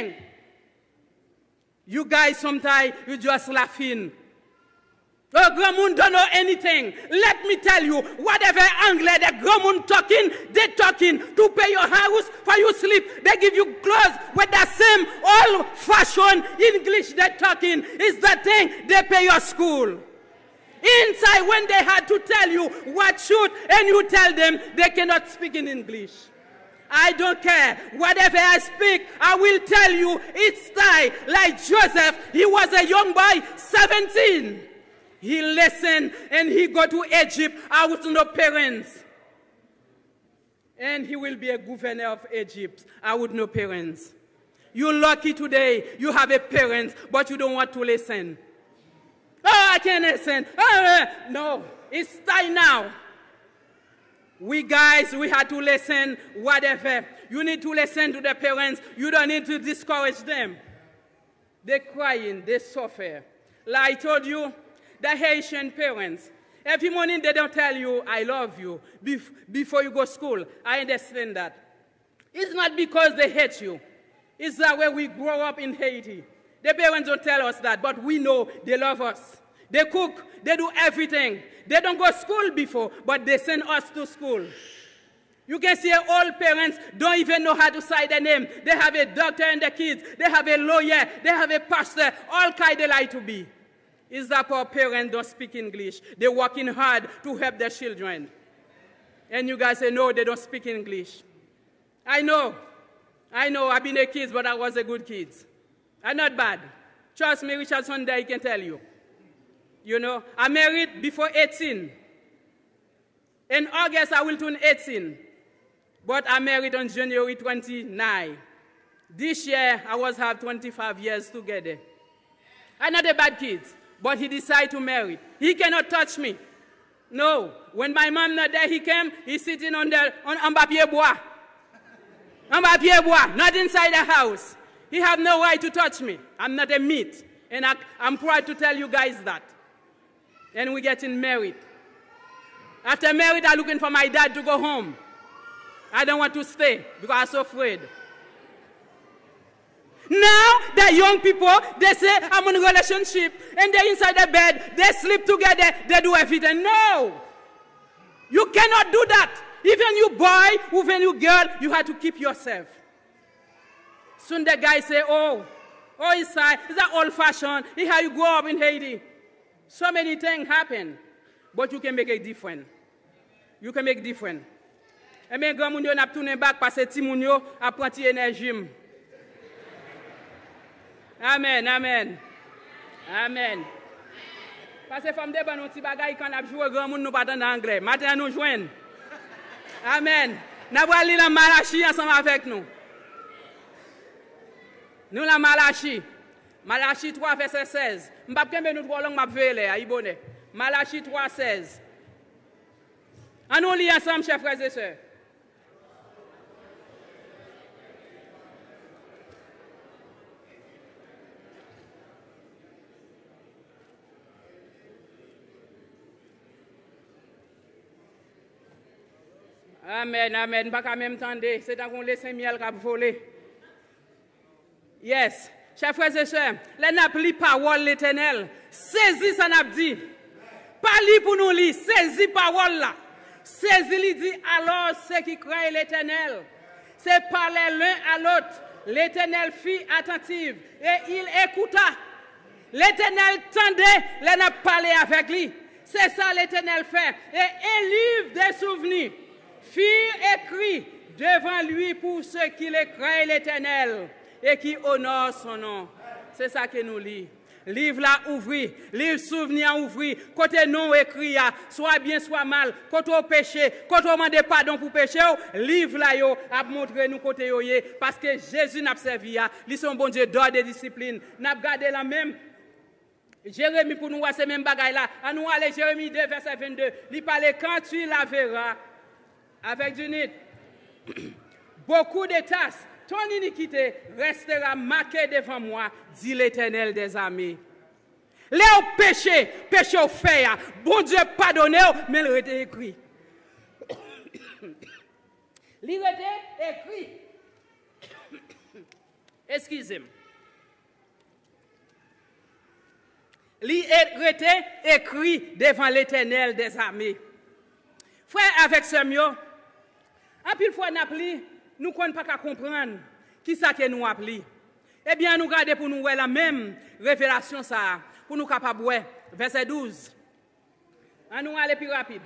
You guys sometimes you just laughing. Oh, Gramoun don't know anything. Let me tell you, whatever angle the Gramoun talking, they talking to pay your house for you sleep. They give you clothes with the same old-fashioned English they talking. Is the thing they pay your school. Inside when they had to tell you what should, and you tell them they cannot speak in English. I don't care. Whatever I speak, I will tell you it's time. Like Joseph, he was a young boy, 17. He listened and he go to Egypt out no parents. And he will be a governor of Egypt out no parents. You're lucky today. You have a parent, but you don't want to listen. Oh, I can't listen. No, it's time now. We guys, we had to listen, whatever. You need to listen to the parents. You don't need to discourage them. They're crying, they suffer. Like I told you, the Haitian parents, every morning they don't tell you, I love you, before you go to school. I understand that. It's not because they hate you. It's that way we grow up in Haiti. The parents don't tell us that, but we know they love us. They cook, they do everything. They don't go to school before, but they send us to school. You can see all parents don't even know how to say their name. They have a doctor and the kids. They have a lawyer. They have a pastor. All kind they like to be. Is that our parents don't speak English? They're working hard to help their children. And you guys say, no, they don't speak English. I know. I've been a kid, but I was a good kid. I'm not bad. Trust me, Richard Sunday can tell you. You know, I married before 18. In August, I will turn 18. But I married on January 29. This year, I was have 25 years together. I'm not a bad kid, but he decided to marry. He cannot touch me. No. When my mom not there, he came, he's sitting on papier bois. On papier bois, not inside the house. He have no right to touch me. I'm not a meat. And I'm proud to tell you guys that. And we're getting married. After married, I'm looking for my dad to go home. I don't want to stay because I'm so afraid. Now, the young people, they say, I'm in a relationship, and they're inside the bed, they sleep together, they do everything. No! You cannot do that. Even you boy, even you girl, you have to keep yourself. Soon the guy say, oh, it's that old-fashioned. It's how you grow up in Haiti. So many things happen, but you can make a difference. You can make a difference. Et bien, grand moun yo n'a tourné back parce que ti moun yo a pranti énergie. Amen, amen. Amen. Parce que femme de ban nou ti bagay quand n'a joué grand moun nou pas en anglais. Matin nous joindre. Amen. N'a pas li la Malachi ensemble avec nous. Nous la Malachi. Malachi 3 verset 16. M'pa kembe nous trop long m'a vele a ibone. Malachi 3 16. On nous lit ensemble chers frères et sœurs. Amen, amen. Pas qu'à même tendre, c'est dans qu'on laisse un miel qui a volé. Yes. Chers frères et sœurs, les n'a pli parole l'Éternel. Saisis ça n'a dit. Pas li pour nous lire, saisis parole là. Saisis li dit alors ceux qui craignent l'Éternel. C'est parler l'un à l'autre. L'Éternel fit attentive et il écouta. L'Éternel tendait, les n'a parlé avec lui. C'est ça l'Éternel fait. Et un livre des souvenirs fut écrit devant lui pour ceux qui le craignent l'Éternel et qui honorent son nom. C'est ça que nous lit. livre là ouvri, livre souvenir ouvri, côté non écrit, soit bien, soit mal, côté au péché, côté au demande pardon pour péché, livre là yo, a montré nous côté yo, parce que Jésus n'a servi, ils sont bon Dieu d'ordre et discipline, n'a gardé la même. Jérémie pour nous voir ces mêmes bagailles là. À nous aller Jérémie 2 verset 22. Il parlait quand tu la verras avec du nid. Beaucoup de tasses, ton iniquité restera marquée devant moi, dit l'Éternel des armées. Les péché au fait, bon Dieu pardonne, mais il était écrit. Il était écrit. Excusez-moi. Il était écrit devant l'Éternel des armées. Frère, avec ce mieux, en pile fois nous ne pouvons pas comprendre qui ça que nous appelons. Eh bien, nous regardons pour nous la même révélation, ça, pour nous capables de verset 12. On nous aller plus rapide.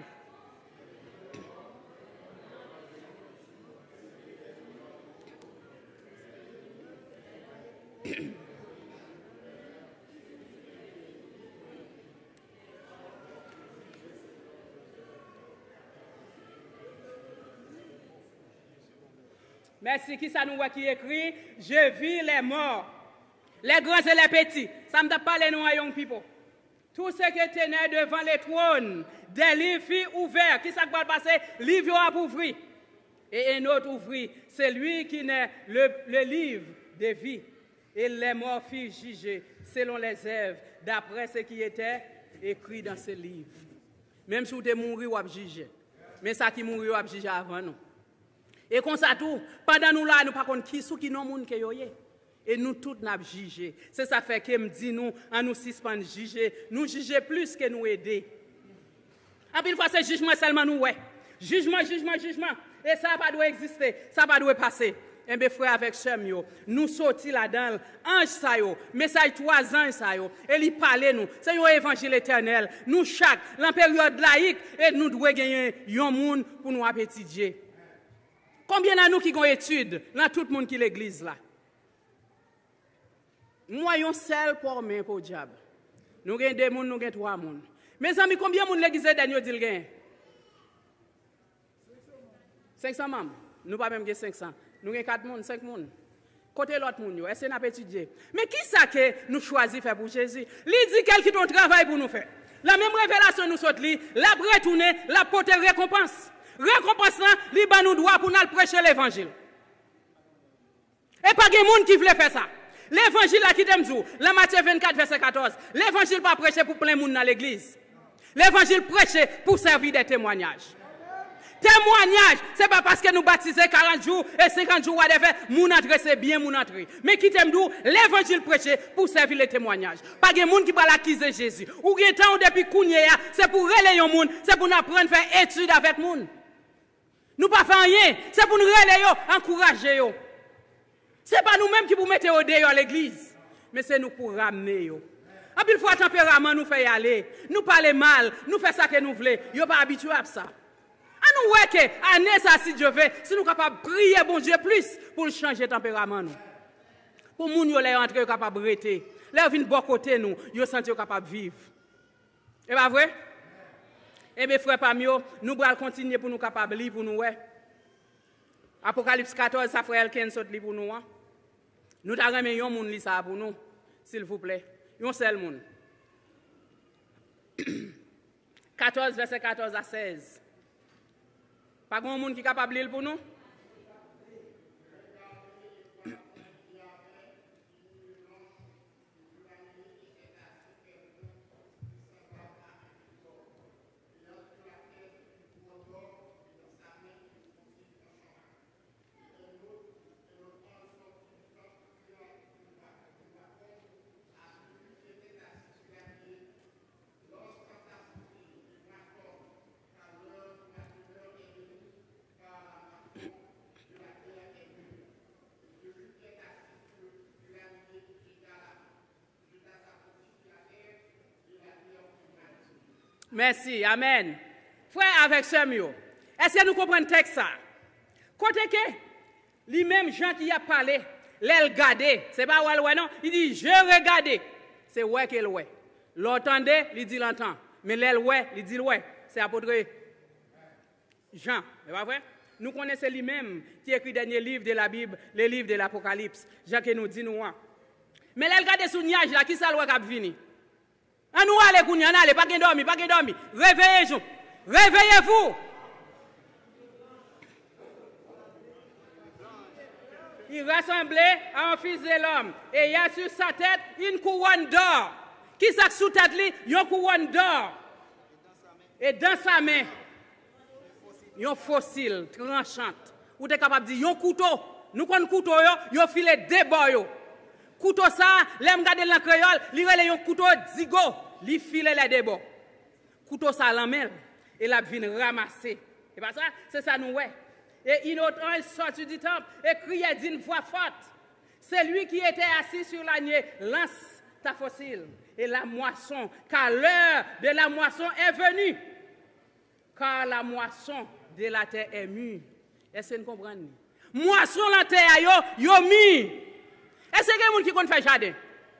Merci, qui ça nous voit qui écrit? Je vis les morts, les grands et les petits. Ça me t'a parlé nous à young people. Tout ce qui tenait devant les trônes, des livres furent ouverts. Qui ça va passer? Livre a ouvert. Et un autre ouvrit. C'est lui qui n'est le livre de vie. Et les morts furent jugés selon les œuvres, d'après ce qui était écrit dans ce livre. Même si vous êtes mort, vous avez jugé. Mais ça qui mourit, vous avez jugé avant nous. Et comme ça tout, pendant nous là, nous ne savons pas qui non monde qui yoye. Et nous tous nous jugé. C'est ça fait que me dit nous, en nous suspendre juger, nous juger plus que nous aider. En plus fois c'est jugement seulement nous ouais. Jugement. Et ça pas doit exister, ça pas doit passer. Et mes frères avec Shem yo, nous sortis là-dedans, ange ça yo, message 3 ans ça yo, et il parle nous, c'est un évangile éternel. Nous chaque, la période laïque, et nous devons gagner un monde pour nous appétiter. Combien de nous qui ont études dans tout le monde qui l'église là? Nous avons seul pour main pour le diable. Nous avons 2 personnes, nous avons 3 personnes. Mes amis, combien de monde l'église dernier dit le 500 membres. Nous pas même 500. Nous avons 4 personnes, 5 personnes. Côté l'autre monde, est-ce que nous avons étudié? Mais qui ça que nous choisissons faire pour Jésus? Il dit quelqu'un qui travail pour nous faire. La même révélation nous saute, la retourner, la porter récompense. Récompense là, li ba nous droit pour nous prêcher l'évangile. Et pas de monde qui veut faire ça. L'évangile là qui t'aime dit, la Matthieu 24 verset 14, l'évangile pas prêché pour plein monde dans l'église. L'évangile prêché pour servir des témoignages. Témoignage, c'est pas parce que nous baptisons 40 jours et 50 jours whatever, moun entrer c'est bien moun entrer. Mais qui t'aime dit, l'évangile prêché pour servir les témoignages. Pas de monde qui va l'accuser Jésus. Ou qui temps depuis kounye c'est pour relayer un monde, c'est pour nous apprendre à faire études avec monde. Nous ne faisons pas rien, c'est pour nous relayer, encourager. Ce n'est pas nous-mêmes qui vous mettez au dehors à l'église, mais c'est nous pour ramener. En plus, il faut un tempérament nous fait y aller. Nous parler mal, nous faire ça que nous voulons. Nous ne sommes pas habitués à ça. À nous, ouais, que, année ça, si Dieu veut, si nous sommes capables de prier, bon Dieu, plus pour changer le tempérament. Pour que nous soyons capables de rester. Là, nous venons de bon côté, nous sommes capables de vivre. C'est pas vrai? Et mes frères parmi eux, nous allons continuer pour nous capables de lire pour nous. Apocalypse 14, ça frère Elken saute pour nous. Nous avons remis un monde ça pour nous, s'il vous plaît. Un seul monde. 14, verset 14 à 16. Pas grand monde qui est capable de lire pour nous? Merci, amen. Frère avec ce mieux, est-ce que nous comprenons le texte ça? Côté que, les mêmes gens qui a parlé, les regarder, c'est pas ouais non, il dit je regardais. c'est ouais qu'elle ouais. L'entendez, il dit l'entend. Mais l'elle ouais, il dit ouais. C'est apôtre Jean, c'est pas vrai? Nous connaissons lui-même qui écrit le dernier livre de la Bible, le livre de l'Apocalypse. Jean qui nous dit nous. Mais là, regardez sous nuage là, qui ça le cap vini? On nous allez kounya, on allez, pas de dormir, pas de dormir. Réveillez-vous. Réveillez-vous. Il rassemblait un fils de l'homme et il y a sur sa tête une couronne d'or. Qui ça sous tête lui? Une couronne d'or. Et dans sa main, un fossile tranchant. Ou êtes capable de dire un couteau. Nous connaissons couteau, yo filé des boyaux. Couteau ça, l'aime garder dans créole, li relé un couteau zigo, li filé les débo. Couteau ça l'amel et la vient ramasser. Et pas ça, c'est ça nous ouais. Et une autre ange sorti du temple et criait d'une voix forte. C'est lui qui était assis sur l'agneau, lance ta fossile et la moisson, car l'heure de la moisson est venue. Car la moisson de la terre est mûre. Est-ce que vous comprenez? Moisson la terre yo mûre. Est-ce que quelqu'un qui connaît faire jardin?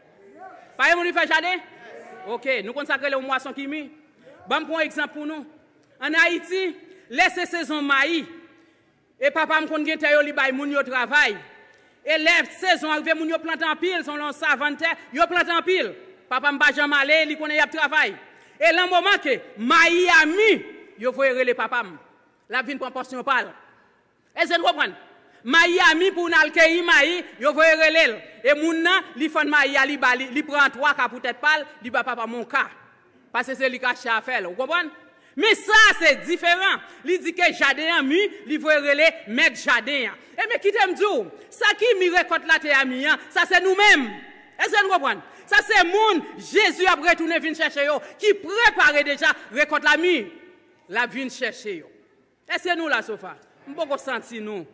Pas quelqu'un qui fait jardin? OK, nous consacrons les moissons qui mûre. Bon pour exemple pour nous. En Haïti, laissez saison maïs. Et papa me connaît terre li bay moun yo travail. Et les saison arrive moun yo plante en pile, son long savante, yo plante en pile. Papa me ba jamais aller, li connaît y a travail. Et le moment que maïs a mis, yo faut relé papa. La vinn prend portion parle. Est-ce que vous comprenez? Maïs a mis pour n'al cueillir maïs, yo faut relé. Et moun nan li fon maïs li prend 3 cas pour tête parle, li ba papa mon cas. Parce que c'est li caché à faire, vous comprenez? Mais ça, c'est différent. Il dit que jardin a mis, il veut relais mettre jardin. Et mais qui t'aime dire, ça qui mi récolte la terre mi, ça c'est nous-mêmes. Est-ce que vous comprenez? Ça c'est moun, Jésus a retourné venir chercher yo, qui prépare déjà récolte la mi, la vient chercher yo. Est-ce que nous la sofa? M'boko senti nous.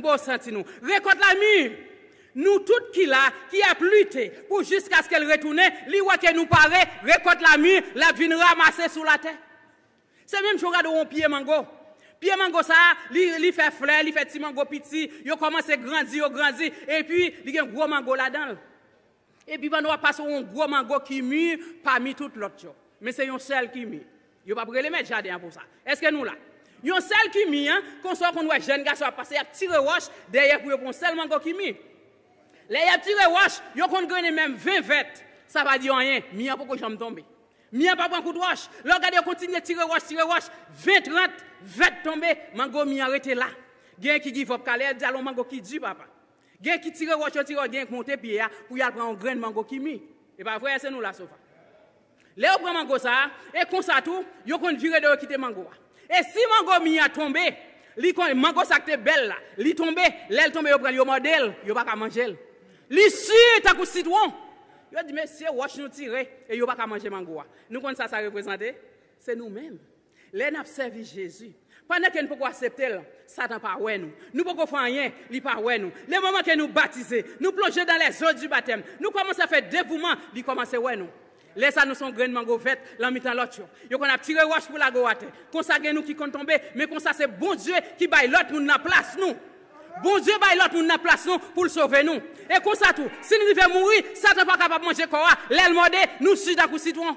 Récolte la mi. Nous toutes qui là, qui a lutté pour jusqu'à ce qu'elle retourne, li wa que nous paraît, récolte la mi, la vient ramasser sous la terre. C'est même chose regarde un pied mango. Pied mango ça, il fait fleur, il fait petit mango petit, il commence à grandir, et puis il y a un gros mango là-dedans. Et puis on va passer un gros mango qui mûr parmi toutes l'autre chose. Mais c'est un seul qui mûr. Il va pas les mettre jardin pour ça. Est-ce que nous là? Il y a un seul qui mûr, qu'on soit qu'on voit jeune garçon passer à tirer roche derrière pour un seul mango qui mûr. Là il y a tirer roche, il qu'on gagne même 20 vêtes. Ça va dire rien, mien pour que j'aime tomber. Mien pas prend coup de roche. Là regardez continue tirer roche, 20 30 vêtes tomber, mango mien arrêté là. Gen qui give up calé dit allons mango qui dit papa. Gen qui tire roche, tire gen monter pied pour y aller prendre un grain de mango qui mi. Et pas vrai c'est nous là sofa. Là on prend mango ça et comme ça tout, yo kon virer de quitter mango. Et si mango mi a tombé, li kon mango ça que belle là, li tombé, l'aile tombé yo prend yo modèle, yo pas ka manger. Li sur ta coup citron. Yo dit monsieur roche nous tirer et yo pas ka manger mango. Nous connait ça représente, c'est nous-mêmes. Les n'a servi Jésus. Pendant que nous pouvons accepter, Satan pas ouais nous. Nous pouvons faire rien, il pas ouais nous. Les moments que nous baptisons, nous plongeons dans les eaux du baptême. Nous commençons à faire dévouement, il commence à ouais nous. Les ça nous sont grains de mango vert, l'amitan l'autre. Yo qu'on a tiré roche pour la goate. Comme ça nous qui compte tomber, mais comme ça c'est bon Dieu qui baille l'autre nous dans place nous. Bon Dieu baille l'autre nous dans place nous pour le sauver nous. Et comme ça tout, si nous devons mourir, Satan pas capable de manger quoi, l'aile mordé, nous suivons d'un coup citron.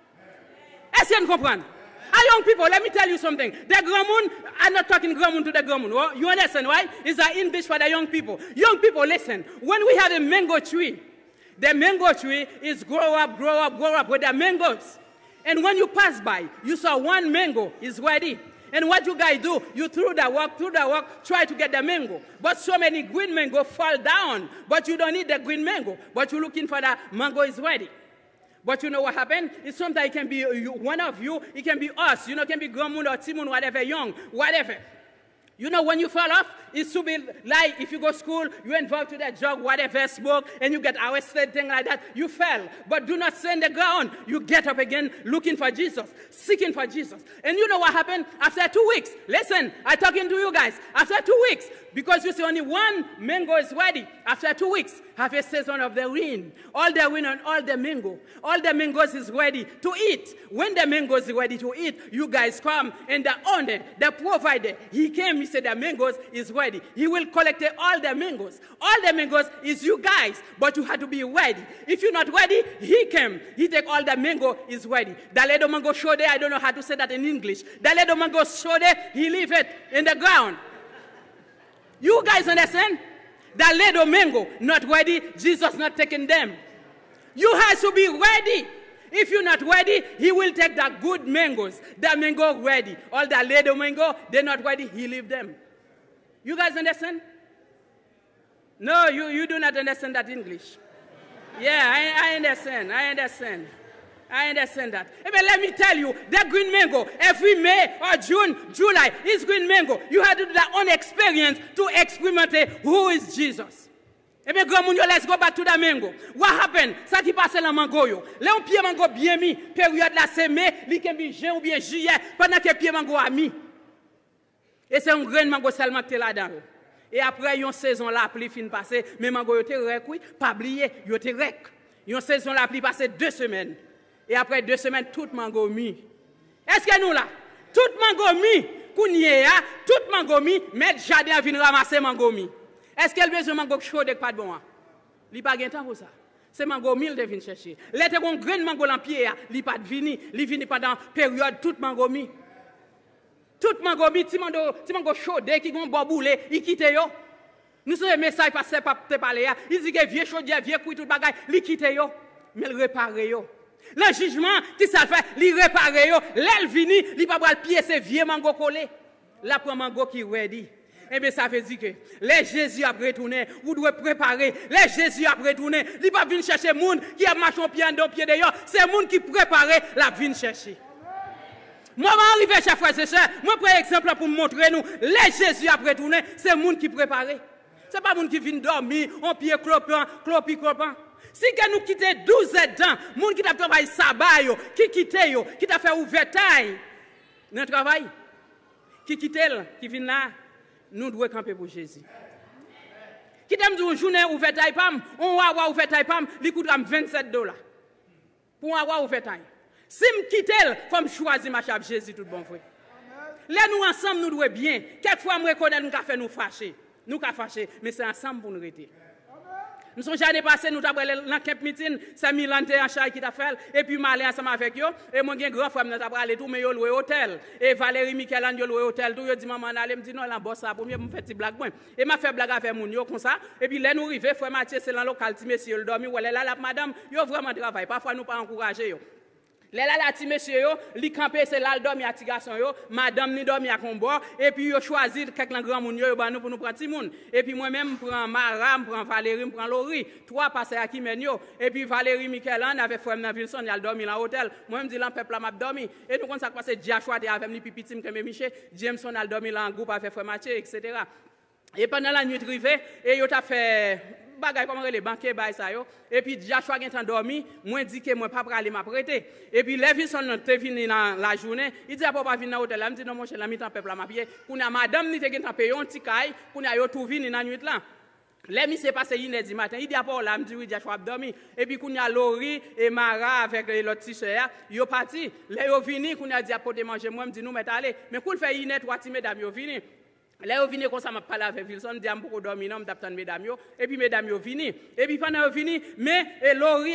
Est-ce que vous comprenez? Young people, let me tell you something. The Gramun, I'm not talking Gramun to the Gramun. Well, you understand, right? It's an English for the young people. Young people, listen. When we have a mango tree, the mango tree is grow up with the mangoes. And when you pass by, you saw one mango is ready. And what you guys do, you through the walk, try to get the mango. But so many green mango fall down. But you don't need the green mango. But you're looking for the mango is ready. But you know what happened? It's sometimes it can be one of you, it can be us, it can be Gramun or Timon, whatever, young, whatever. You know, when you fall off, it should be like if you go to school, you involved to that drug, whatever, smoke, and you get arrested, thing like that, you fell. But do not stay in the ground. You get up again looking for Jesus, seeking for Jesus. And you know what happened? After 2 weeks, listen, I'm talking to you guys. After 2 weeks, because you see only one mango is ready. After 2 weeks, have a season of the rain. All the rain and all the mangoes is ready to eat. When the mango is ready to eat, you guys come and the owner, the provider, he came, he said the mangoes is ready. ready. He will collect all the mangoes. All the mangoes is you guys, but you have to be ready. If you're not ready, he came. He take all the mango, is ready. The mango shode, I don't know how to say that in English. The mango shode, he leave it in the ground. You guys understand? The mango not ready, Jesus not taking them. You have to be ready. If you're not ready, he will take the good mangoes. The mango ready. All the little mango, they're not ready, he leave them. You guys understand? No, you do not understand that English. Yeah, I understand. I understand that. But let me tell you, the green mango, every May or June, July, is green mango. You have to do that own experience to experiment who is Jesus. Eh bien, grand moun yo, let's go back to the mango. What happened? Ça qui passe la mango yo. Là, on pied mango bien mis, période la semé, li ken bi juin ou bien juillet, pendant que pied mango a mis. Et c'est un grain mango seulement qui est là-dedans. Et après, yon saison la pluie fin passé, mais mango yo te rek, oui, pas oublier, yo te rek. Yon saison la pluie passé 2 semaines. Et après 2 semaines, tout mango mis. Est-ce que nous là? Tout mango mis, kounye a, tout mango mis, met jardin vin ramasser mango mis. Est-ce qu'elle besoin de mango chaud pas de bon? Il pas de temps pour ça. C'est mango mille de venir chercher. L'été qu'on grain mango en pied, il pas de vini, il vini pendant période tout mango mi. Tout mango mi, ti mango chaud qui gon boboulé, il quitte yo. Nous sommes message passé pas te parler, il dit que vieux chaudière, vieux couille tout bagage, il quitte yo, mais il répare yo. Le jugement qui ça fait, il répare yo, l'elle vini, il pas le pied c'est vieux mango collé. Là pour mango qui ready. Eh bien, ça veut dire que les Jésus a retourné, vous devez préparer. Les Jésus a retourné. Il ne va pas venir chercher les gens qui a marché au pied en pied d'ailleurs. C'est les gens qui prépare la vie chercher. Moi, je vais arriver chez frères et sœurs. Moi, je prends exemple pour montrer nous. Les Jésus a retourné, c'est les gens qui prépare. Ce n'est pas les gens qui viennent dormir, en pied clopant. Si nous quittons 12 ans, les gens qui ont travaillé sabbat, qui quittent, qui ont fait ouvertail dans le travail, qui quittent, qui viennent là. Nous devons camper pour Jésus. Qui t'aime dire une journée ouverte à IPAM, on va avoir ouverte à IPAM, il coûtera $27. Pour avoir ouverte à si je quitte, il faut me choisir ma chave Jésus tout bon frère. Là nous ensemble nous devons bien. Quelquefois me reconnaître nous fait nous fâcher. Nous ka fâcher, mais c'est ensemble pour nous rester. Nous sommes jamais passés, nous avons dans camp meeting, c'est Milan en chay qui t'a fait, et puis m'aller ensemble avec eux, et moi j'ai grand frère, nous avons allé tout, mais yo loué hôtel, et Valérie Michelan yo loué hôtel, tout, yo dit maman allez, me dit non, la bosse ça, pour mieux me faire petit blague, et m'a fait blague avec moun yo comme ça, et puis là nous arrivé, frère Mathieu, c'est dans le local, ti monsieur, le dormi, ou là, la madame, yo vraiment travail, parfois nous pas encourager yo. Là, ti monsieur yo, li campé c'est là le dormi à ti garçon yo, madame ni dormi à combo et puis yo choisi quelques grand moun yo ba nous pour nous prendre ti moun. Et puis moi même prend Mara, prend Valérie, prend Laurie, 3 passer à qui men yo. Et puis Valérie Michelan avait frère dans Wilson, il a dormi dans l'hôtel. Moi me dit là peuple m'a dormi. Et nous comme ça passer Joshua avec ni pipitim que Miché, Jameson a dormi là en groupe avec frère Mathieu etc. Et pendant la nuit arrivée et yo t'a fait bagay comme les banquiers bay ça yo et puis Joshua gen dormi moi dit que moi pas aller m'apprêter et puis Levison te vini dans la journée il dit pas venir dans hôtel là me dit non mon cher la mi temps peuple la papier pour na madame ni te gen payer un petit caille pour na yo tout vini dans nuit là les mi c'est passé 1h du matin il dit pas là me dit oui Joshua dormi et puis kounya Laurie et Mara avec l'autre petit sœur yo parti les yo vini kounya dit apporter manger moi me dit nous mettre aller mais koul fait 1h 3 ti mesdames yo vini. Là, vous venez comme ça, je parle avec Wilson, je dis pour dormir, je m'attends mesdames, et puis mesdames, vous venez. Et puis pendant que vous venez, mais Laurie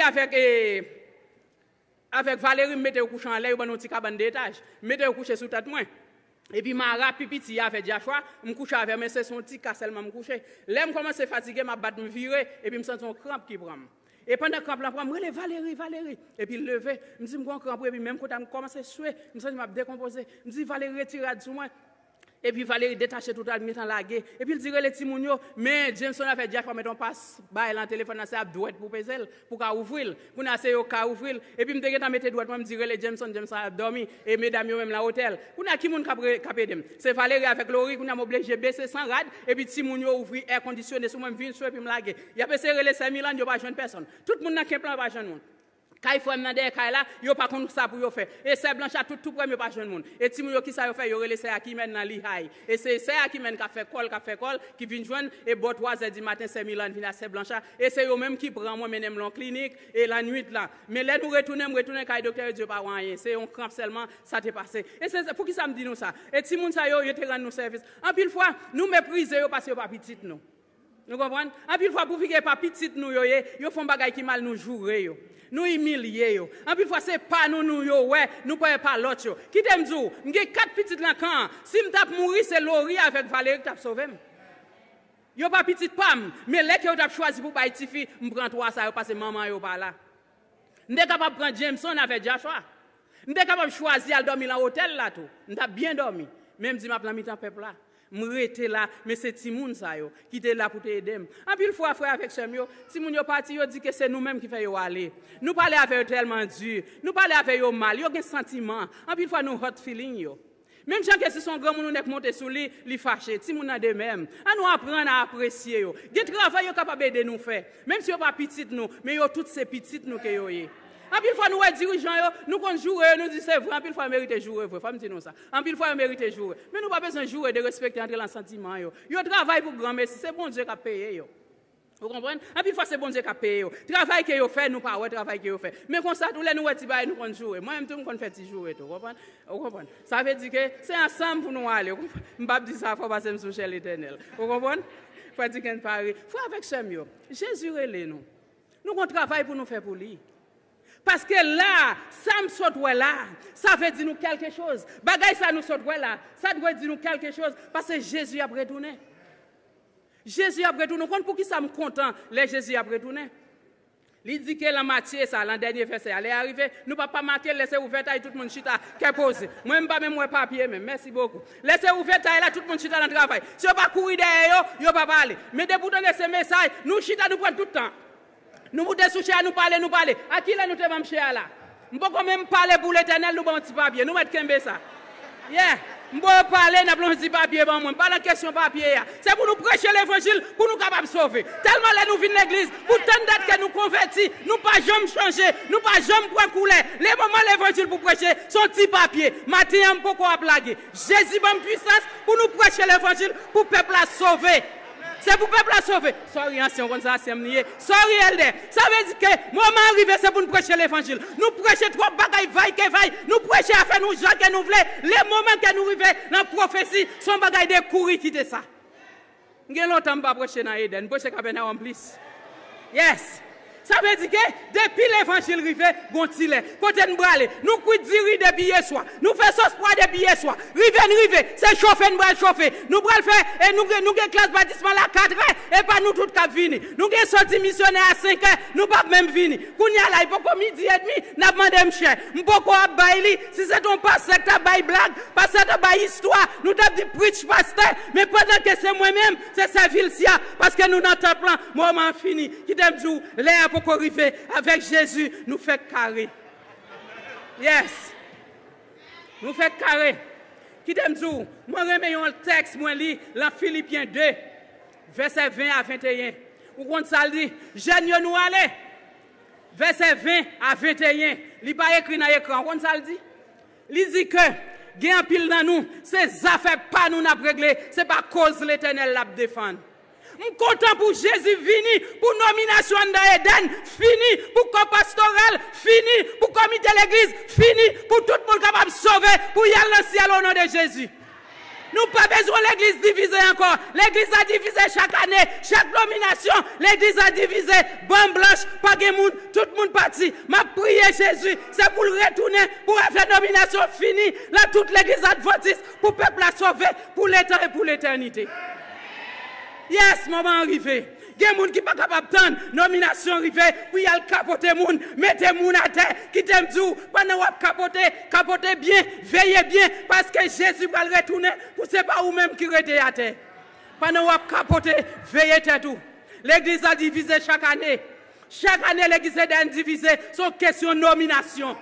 avec Valérie, mettez au coucher en l'air, vous avez un petit cabane d'étage, mettez au coucher sous tête moi. Et puis Mara, pipiti avec Joshua, je couche avec mais c'est son petit cas seulement me coucher. Là, je commence à fatiguer, je battre me virer, et puis je sens son crampe qui prend. Et pendant que je prends, je dis Valérie. Et puis lever, je me dis, je crampe, et puis même quand je commence à suer, je me décomposer. Je me dis, Valérie, retire sur moi. Et puis Valérie détaché tout à l'heure, mettant la guerre. Et puis il dirait les Timounio, mais Jameson a fait dire qu'on met un passe, bah, le téléphone, c'est à douette pour peser, pour qu'à ouvrir. Pour n'a c'est au cas ouvrir. Et puis me dire que mettre douette, moi me dirait les Jameson a dormi, et mesdames, même la hôtel. Pour n'a qui moun capé dem. C'est Valérie avec Laurie, qu'on a obligé de baisser sans rad, et puis Timounio ouvrir air conditionné, sur moi, vient sur et puis me la guerre. Il y a passé les 5 000 ans, il n'y a pas jeune personne. Tout le monde n'a qu'un plan, pas jeune monde. Quand il faut demander à là, yo pas contre ça pour yo faire. Et c'est blanche à tout premier pas jeune monde. Et ti yo qui ça yo fait, yo relé c'est à qui mène dans li hay. Et c'est à qui mène qui fait col qui vient joindre et bon 3h du matin c'est Milan vient à c'est blanche et c'est yo même qui prend moi menem l'en clinique et la nuit là. Mais là nous retourner quand docteur Dieu pas rien. C'est on crampe seulement ça t'est passé. Et c'est pour qui ça me dit nous ça. Et ti moun ça yo te rend nous service. En pile fois nous mépriser yo parce que yo pas petit nous. Nous comprenez? En pile fois pour que pas petit nous yo font bagay qui mal nous jouer yo. Nous humilier yo. En plus fois c'est pas nous yo ouais, nous pas l'autre yo. Qui t'aime dire, m'gè 4 petites là quand si m'tap mourir c'est Lori avec Valérie qui t'a sauvé. Yo pas petite pam, mais les que yo t'a choisi pour baï tifi, m'prend 3 ça yo parce que maman yo pas là. M'était capable prendre Jameson avec Joshua. M'était capable choisir à dormir dans hôtel là tout. M't'a bien dormi. Même dit m'a plan mi temps peuple là. M'rete là mais c'est Timoun ça yo qui était là pour t'aider. En pile fois frère avec chém yo, Timoun yo parti yo dit que c'est nous-mêmes qui fait yo aller. Nous parler avec eux tellement dur, nous parler avec yo mal, yo gen sentiment. En pile fois nous hot feeling yo. Même gens que si son grand moun nek monter sur lui, li fâché, Timoun a de même. À nous apprendre à apprécier yo. Gen travail yo capable aider nous faire. Même si yo pas petit nous, mais yo toutes ces petites nous que yo yé. En pile fois nous dirigeants nous qu'on jouer nous dit c'est vrai en pile fois mérite jouer vrai faut me dire nous ça en pile fois mérite jouer mais nous pas besoin jouer de respecter entre les sentiments yo travail pour grand merci c'est bon Dieu qui a payé yo vous comprenez en pile fois c'est bon Dieu qui a payé yo travail que yo fait nous pas ouais travail que yo fait mais comme ça tous les nous ti bail nous qu'on jouer moi même tout qu'on fait ti jouer tout vous comprenez ça veut dire que c'est ensemble pour nous aller on pas dire ça faut passer sous chez l'Éternel vous comprenez faut dire qu'on parle faut avec chém yo Jésus relé nous qu'on travail pour nous faire pour lui. Parce que là, ça me saute là, ça veut dire nous quelque chose. Bagay ça nous saute là, ça doit dire nous quelque chose. Parce que Jésus a retourné. Jésus a retourné. Pour qui ça me content, les Jésus a retourné. Il dit que la matière, ça, l'an dernier verset, elle est arrivée. Nous ne pouvons pas marquer, laisser ouvert tout le monde chita, qui est posé. Moi, je ne pas même papier, même. Merci beaucoup. Laissez ouvert là, tout le monde chita dans le travail. Si on ne pas courir derrière, on ne pas parler. Mais dès pour donner ce message, nous chita, nous prenons tout le temps. Nous vous dessoucher à nous parler. À qui là nous te même chez là? Nous pouvons même parler pour l'Éternel, nous avons un petit papier. Nous mettons qu'un ça. Yeah. Nous pouvons parler, nous avons un petit papier. Pas la question papier. C'est pour nous prêcher l'évangile, pour nous capables de sauver. Tellement là nous venons de l'église, pour tant d'être que nous convertis, nous pas jamais changer, nous pas jamais prendre couler. Les moments l'évangile pour prêcher, son petit papier. Matin, pourquoi blaguer? Jésus a une puissance pour nous prêcher l'évangile, pour le peuple à sauver. C'est pour le peuple à sauver. Sorry, ancien, on ça, c'est nié. Sorry, Elder. Ça veut dire que, moment arrivé, c'est pour nous prêcher l'évangile. Nous prêcher trois bagailles, vaille que vaille. Nous prêcher à faire nous gens que nous voulons. Les moments que nous arrivons dans la prophétie, sont bagailles de courir qui est ça. Nous avons longtemps pas prêcher dans Eden. Prêcher Capernaum en plus. Yes. Ça veut dire que depuis l'évangile arrivé, gontilé, côté nous brale, nous quitte diri de billets soir, nous fait sauce poids de billets soir, rive, c'est chauffer, nous bral chauffer, nous bral faire, et nous classe bâtiment la 4 heures, et pas nous tout cap vini, nous sorti missionnaire à 5 heures, nous pas même vini, kounya là, il faut comme midi et demi, n'a demandé m'cher, m'poko a baili, si c'est ton pasteur qui a bail blague, pasteur qui a bail histoire, nous t'a dit preach pasteur, mais pendant que c'est moi-même, c'est servile sia, parce que nous dans temple, moment fini, qui t'aime dire, l'air pour arriver avec Jésus, nous fait carré. Yes. Nous fait carré. Qui t'aime dire, moi remets un texte, moi lis, dans Philippiens 2, verset 20 à 21. Ou quand ça dit, jeunes nous aller. Verset 20 à 21. Il pas écrit dans l'écran. Quand ça dit? Il dit que, il y a un pile dans nous, ces affaires pas nous n'a réglé, c'est pas cause l'Éternel l'a défendre. Je suis content pour Jésus fini, pour nomination d'Eden, fini, pour corps pastoral, fini, pour comité de l'église, fini, pour tout le monde capable de sauver, pour y aller dans le ciel au nom de Jésus. Nous n'avons pas besoin de l'église divisée encore. L'église a divisé chaque année, chaque nomination, l'église a divisé, bonne blanche, pas de monde, tout le monde parti. Ma prière Jésus, c'est pour le retourner, pour faire nomination finie, là toute l'église adventiste, pour le peuple à sauver, pour l'éternité et pour l'éternité. Yes, moment arrivé. Il y a des gens qui ne sont pas capables d'attendre. Nomination arrivée, puis il y a le capoter moun, mettez moun à terre, qui t'aime tout. Pendant que capotez bien, veillez bien, parce que Jésus va le retourner, pour ce n'est pas vous-même qui restez à terre. Pendant que capotez, veillez tout. L'église a divisé chaque année. Chaque année, l'église est divisée sur question de nomination.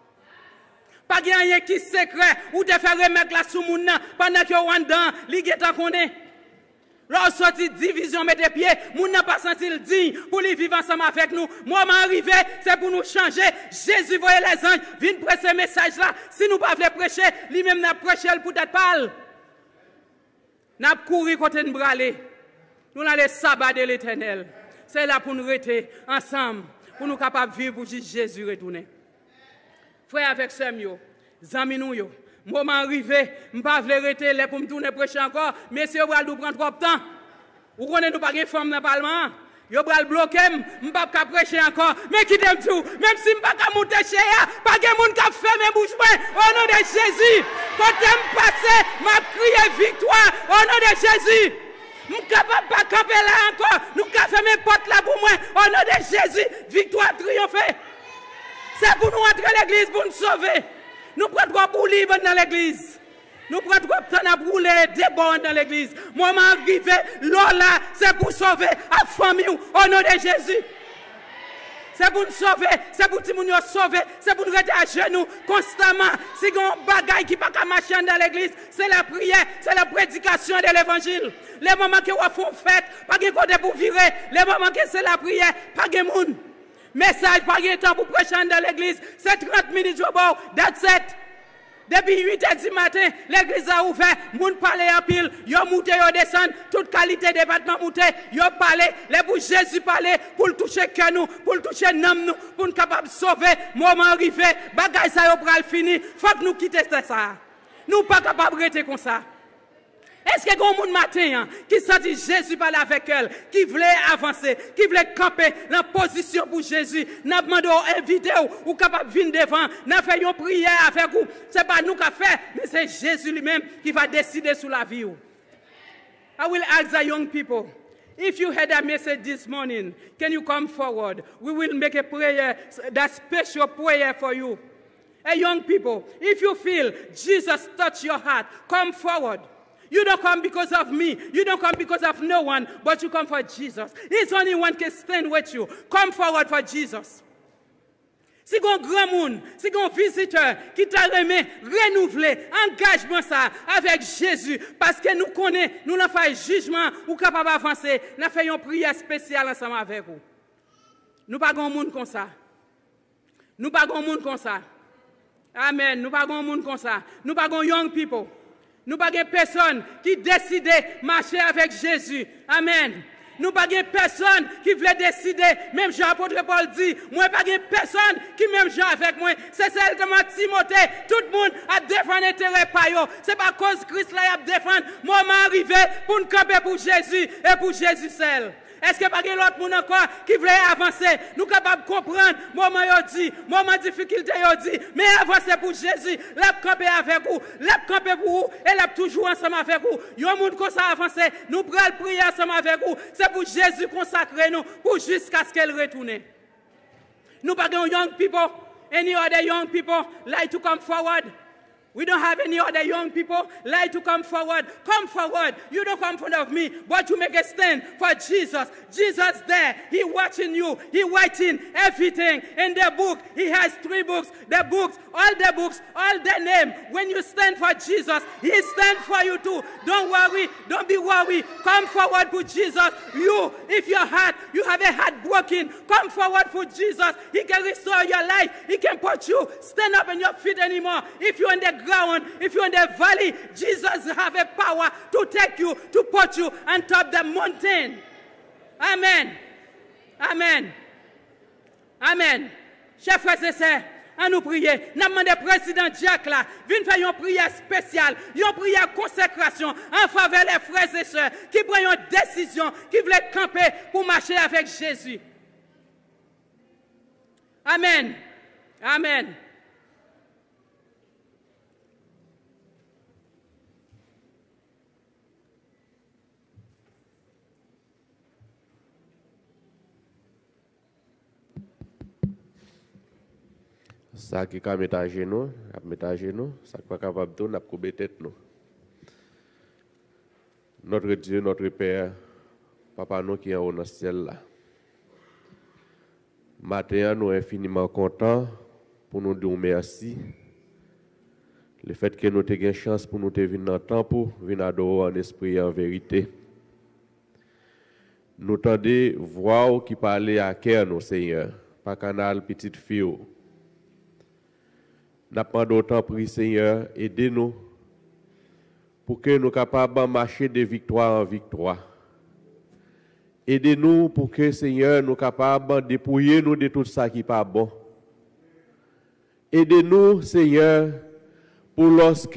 Pas de rien qui est secret, ou de faire remettre la sous moun pendant que vous êtes dedans, l'Église connaît. Lorsque sorti division mettez pied, moun n'a pas senti le digne pour lui vivre ensemble avec nous. Moment arrivé, c'est pour nous changer. Jésus voyait les anges, viennent prêcher ce message là. Si nous pas voulons prêcher, lui-même n'a prêché pour être parle. N'a couru côté de bralé. Nous allons le sabbat de l'Éternel. C'est là pour nous rester ensemble, pour nous capables de vivre pour Jésus retourner. Frère avec sœur, amis nous yo. Moment arrivé, je ne pas rester là pour me tourner prêcher encore, mais si vous nous prendre trop de temps. Vous connaissez nous pas de forme dans le Parlement. Vous allez bloquer, je ne pas prêcher encore, mais qui t'aime tout. Même si je ne peux pas monter chez eux, pas de monde qui fait mes bouches au nom de Jésus. Quand je passe, je crie victoire au nom de Jésus. Nous ne pouvons pas camper là encore. Nous pouvons faire mes portes là pour moi. Au nom de Jésus, victoire triompher. C'est pour nous entrer à l'église, pour nous sauver. Nous prenons trois pour libre dans l'église. Nous prenons trois temps à brûler des bords dans l'église. Moment arrivé, là, c'est pour sauver la famille au nom de Jésus. C'est pour nous sauver, c'est pour nous sauver, c'est pour nous rester à genoux constamment. Si on a un bagage qui ne peut pas marcher dans l'église, c'est la prière, c'est la prédication de l'évangile. Les moments que vous font fête, pas de côté pour virer. Les moments que c'est la prière, pas de monde. Message, pas de temps pour prêcher dans l'église. C'est 30 minutes au bord, that's it. Depuis 8h du matin, l'église a ouvert, moun parle en pile, yo monte, yo descend, toute qualité de bâtiment monte, yo parle, les pour Jésus parle, pour le toucher cœur nous, pour le toucher nam nous, pour nous capable de sauver, moment arrivé, bagay ça yo pral fini, faut que nous quittions ça. Nous pas capable de rester comme ça. Est-ce que y a un monde matin qui sentit Jésus parler avec elle, qui voulait avancer, qui voulait camper dans position pour Jésus, n'a demandé invité ou capable de venir devant, n'a fait une prière avec vous. Ce n'est pas nous qui fait, mais c'est Jésus lui-même qui va décider sur la vie. I will ask the young people, if you heard a message this morning, can you come forward? We will make a prayer, that special prayer for you. Hey, young people, if you feel Jesus touch your heart, come forward. You don't come because of me. You don't come because of no one, but you come for Jesus. He's only one can stand with you. Come forward for Jesus. Si un grand monde, si un visiteur qui t'a remis, renouvelé, engagement ça avec Jésus, parce que nous connaissons, nous avons fait jugement, ou capable d'avancer, nous avons fait une prière spéciale ensemble avec vous. Nous pas un monde comme ça. Nous pas un monde comme ça. Amen. Nous pas un monde comme ça. Nous pas un young people. Nous pas de personne qui décide de marcher avec Jésus. Amen. Nous pas de personne qui voulait décider, même Jean-Apôtre Paul dit, moi pas de personne qui même Jean avec moi. C'est celle que m'a Timothée, tout le monde a défendu intérêt par eux. C'est pas cause Christ là a défendu. Moment arrivé pour nous camper pour Jésus et pour Jésus seul. Est-ce que pas l'autre monde encore qui voulait avancer? Nous capables de comprendre moment dit, moment difficulté dit, mais avancer pour Jésus, l'a camper avec vous, l'a camper pour vous et l'a toujours ensemble avec vous. Yon monde comme ça avancer, nous prenons prier ensemble avec vous. C'est pour Jésus consacrer nous pour jusqu'à ce qu'elle retourne. Nous pas de young people, any other young people like to come forward. We don't have any other young people like to come forward. Come forward. You don't come in front of me, but you make a stand for Jesus. Jesus there. He watching you. He writing everything in the book. He has 3 books. The books, all the name. When you stand for Jesus, He stand for you too. Don't worry. Don't be worried. Come forward for Jesus. You, if your heart, you have a heart broken, come forward for Jesus. He can restore your life. He can put you, stand up on your feet anymore. If you're in the ground, if you're in the valley, Jesus have a power to take you, to put you on top the mountain. Amen. Amen. Amen. Chers frères et sœurs, à nous prier. Nous demandons au président Jack là, viens faire une prière spéciale, une prière consécration en faveur des frères et sœurs qui prennent une décision, qui veulent camper pour marcher avec Jésus. Amen. Amen. Ça qui est mettre à genoux, ça qui est pas capable de nous, n'a pas couper tête nous. Notre Dieu, notre Père, Papa nous qui est au ciel là. Matin, nous sommes infiniment contents pour nous dire merci. Le fait que nous ayons une chance pour nous venir dans le temps pour venir adorer en esprit et en vérité. nous tendez voix qui parlait à cœur, nous, Seigneur, par canal petite fille. N'a pas d'autant pris, Seigneur, aidez-nous pour que nous soyons capables de marcher de victoire en victoire. Aidez-nous pour que, Seigneur, nous soyons capables de dépouiller nous de tout ça qui n'est pas bon. Aidez-nous, Seigneur, pour lorsque,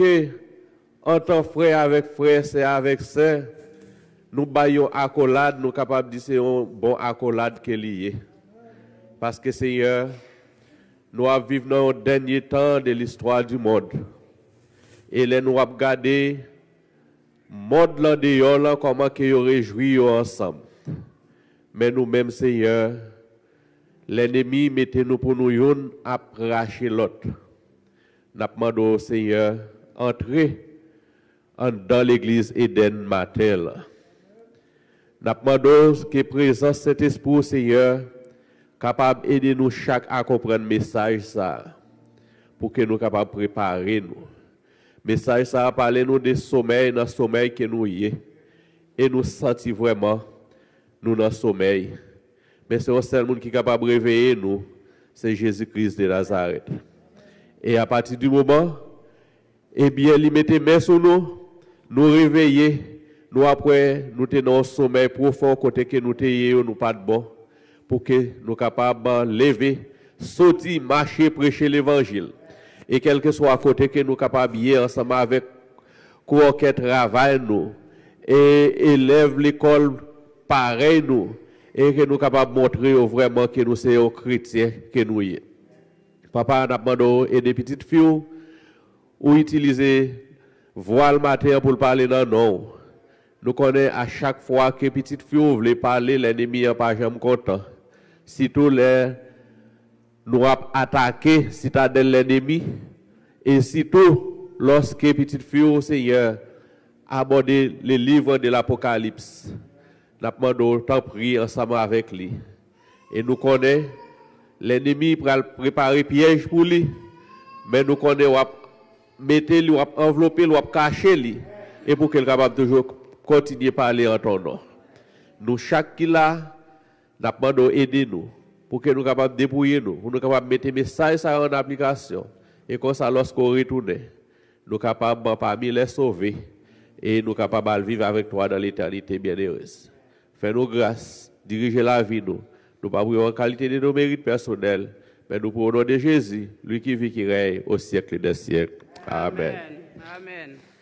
en tant frère avec frère, c'est avec sœur, nous baillons accolade, nous sommes capables de dire c'est un bon accolade qui est lié. Parce que, Seigneur, nous vivons dans le dernier temps de l'histoire du monde. Et là, nous avons regardé le monde là dehors, comment ils réjouissent ensemble. Mais nous-mêmes, Seigneur, l'ennemi mettez-nous pour nous yon à racher l'autre. Nous demandons, Seigneur, entrer dans l'église Eden matin. Nous demandons que présence cet esprit, Seigneur, capable d'aider nous chaque à comprendre le message ça, pour que nous soyons capables de préparer nous. Message ça parler nous de sommeil, dans le sommeil que nous y est. Et nous sentons vraiment nous dans le sommeil. Mais c'est un seul monde qui est capable de réveiller nous, c'est Jésus-Christ de Nazareth. Et à partir du moment, eh bien, il mettait main sur nous, nous réveiller, nous après, nous tenons un sommeil profond, côté que nous t'ayons, nous pas de bon, pour que nous soyons capables de lever, sortir, marcher, prêcher l'évangile. Et quel que soit à côté que nous sommes capables de ensemble avec quoi que travail nous, et élève l'école pareil nous, et que nous sommes capables de montrer vraiment que nous sommes chrétiens que nous y. Papa, nous demandons et des petites filles ou utiliser voile matin pour parler dans non. Nous connaissons à chaque fois que petite fille veut parler, l'ennemi n'est pas jamais content. Si tous les nous avons attaqué citadelle l'ennemi, et surtout lorsque petite fille, Seigneur, aborder les livres de l'Apocalypse. Nous demandons tant prier ensemble avec lui. Et nous connaissons l'ennemi pour préparer piège pour lui, mais nous connaissons mettre lui, envelopper lui, cacher lui, et pour qu'il soit capable toujours continuer à parler en ton nom. Nous, chaque qui là, nous demandons aider nous, pour que nous soyons capables de dépouiller nous, pour nous capables de mettre les messages en application, et comme ça, lorsqu'on retourne, nous sommes capables parmi les sauver, et nous sommes capables de vivre avec toi dans l'éternité bienheureuse. Fais-nous grâce, dirigez la vie nous. Nous ne pas en qualité de nos mérites personnels, mais nous pour au nom de Jésus, lui qui vit, qui règne au siècle des siècles. Amen. Amen.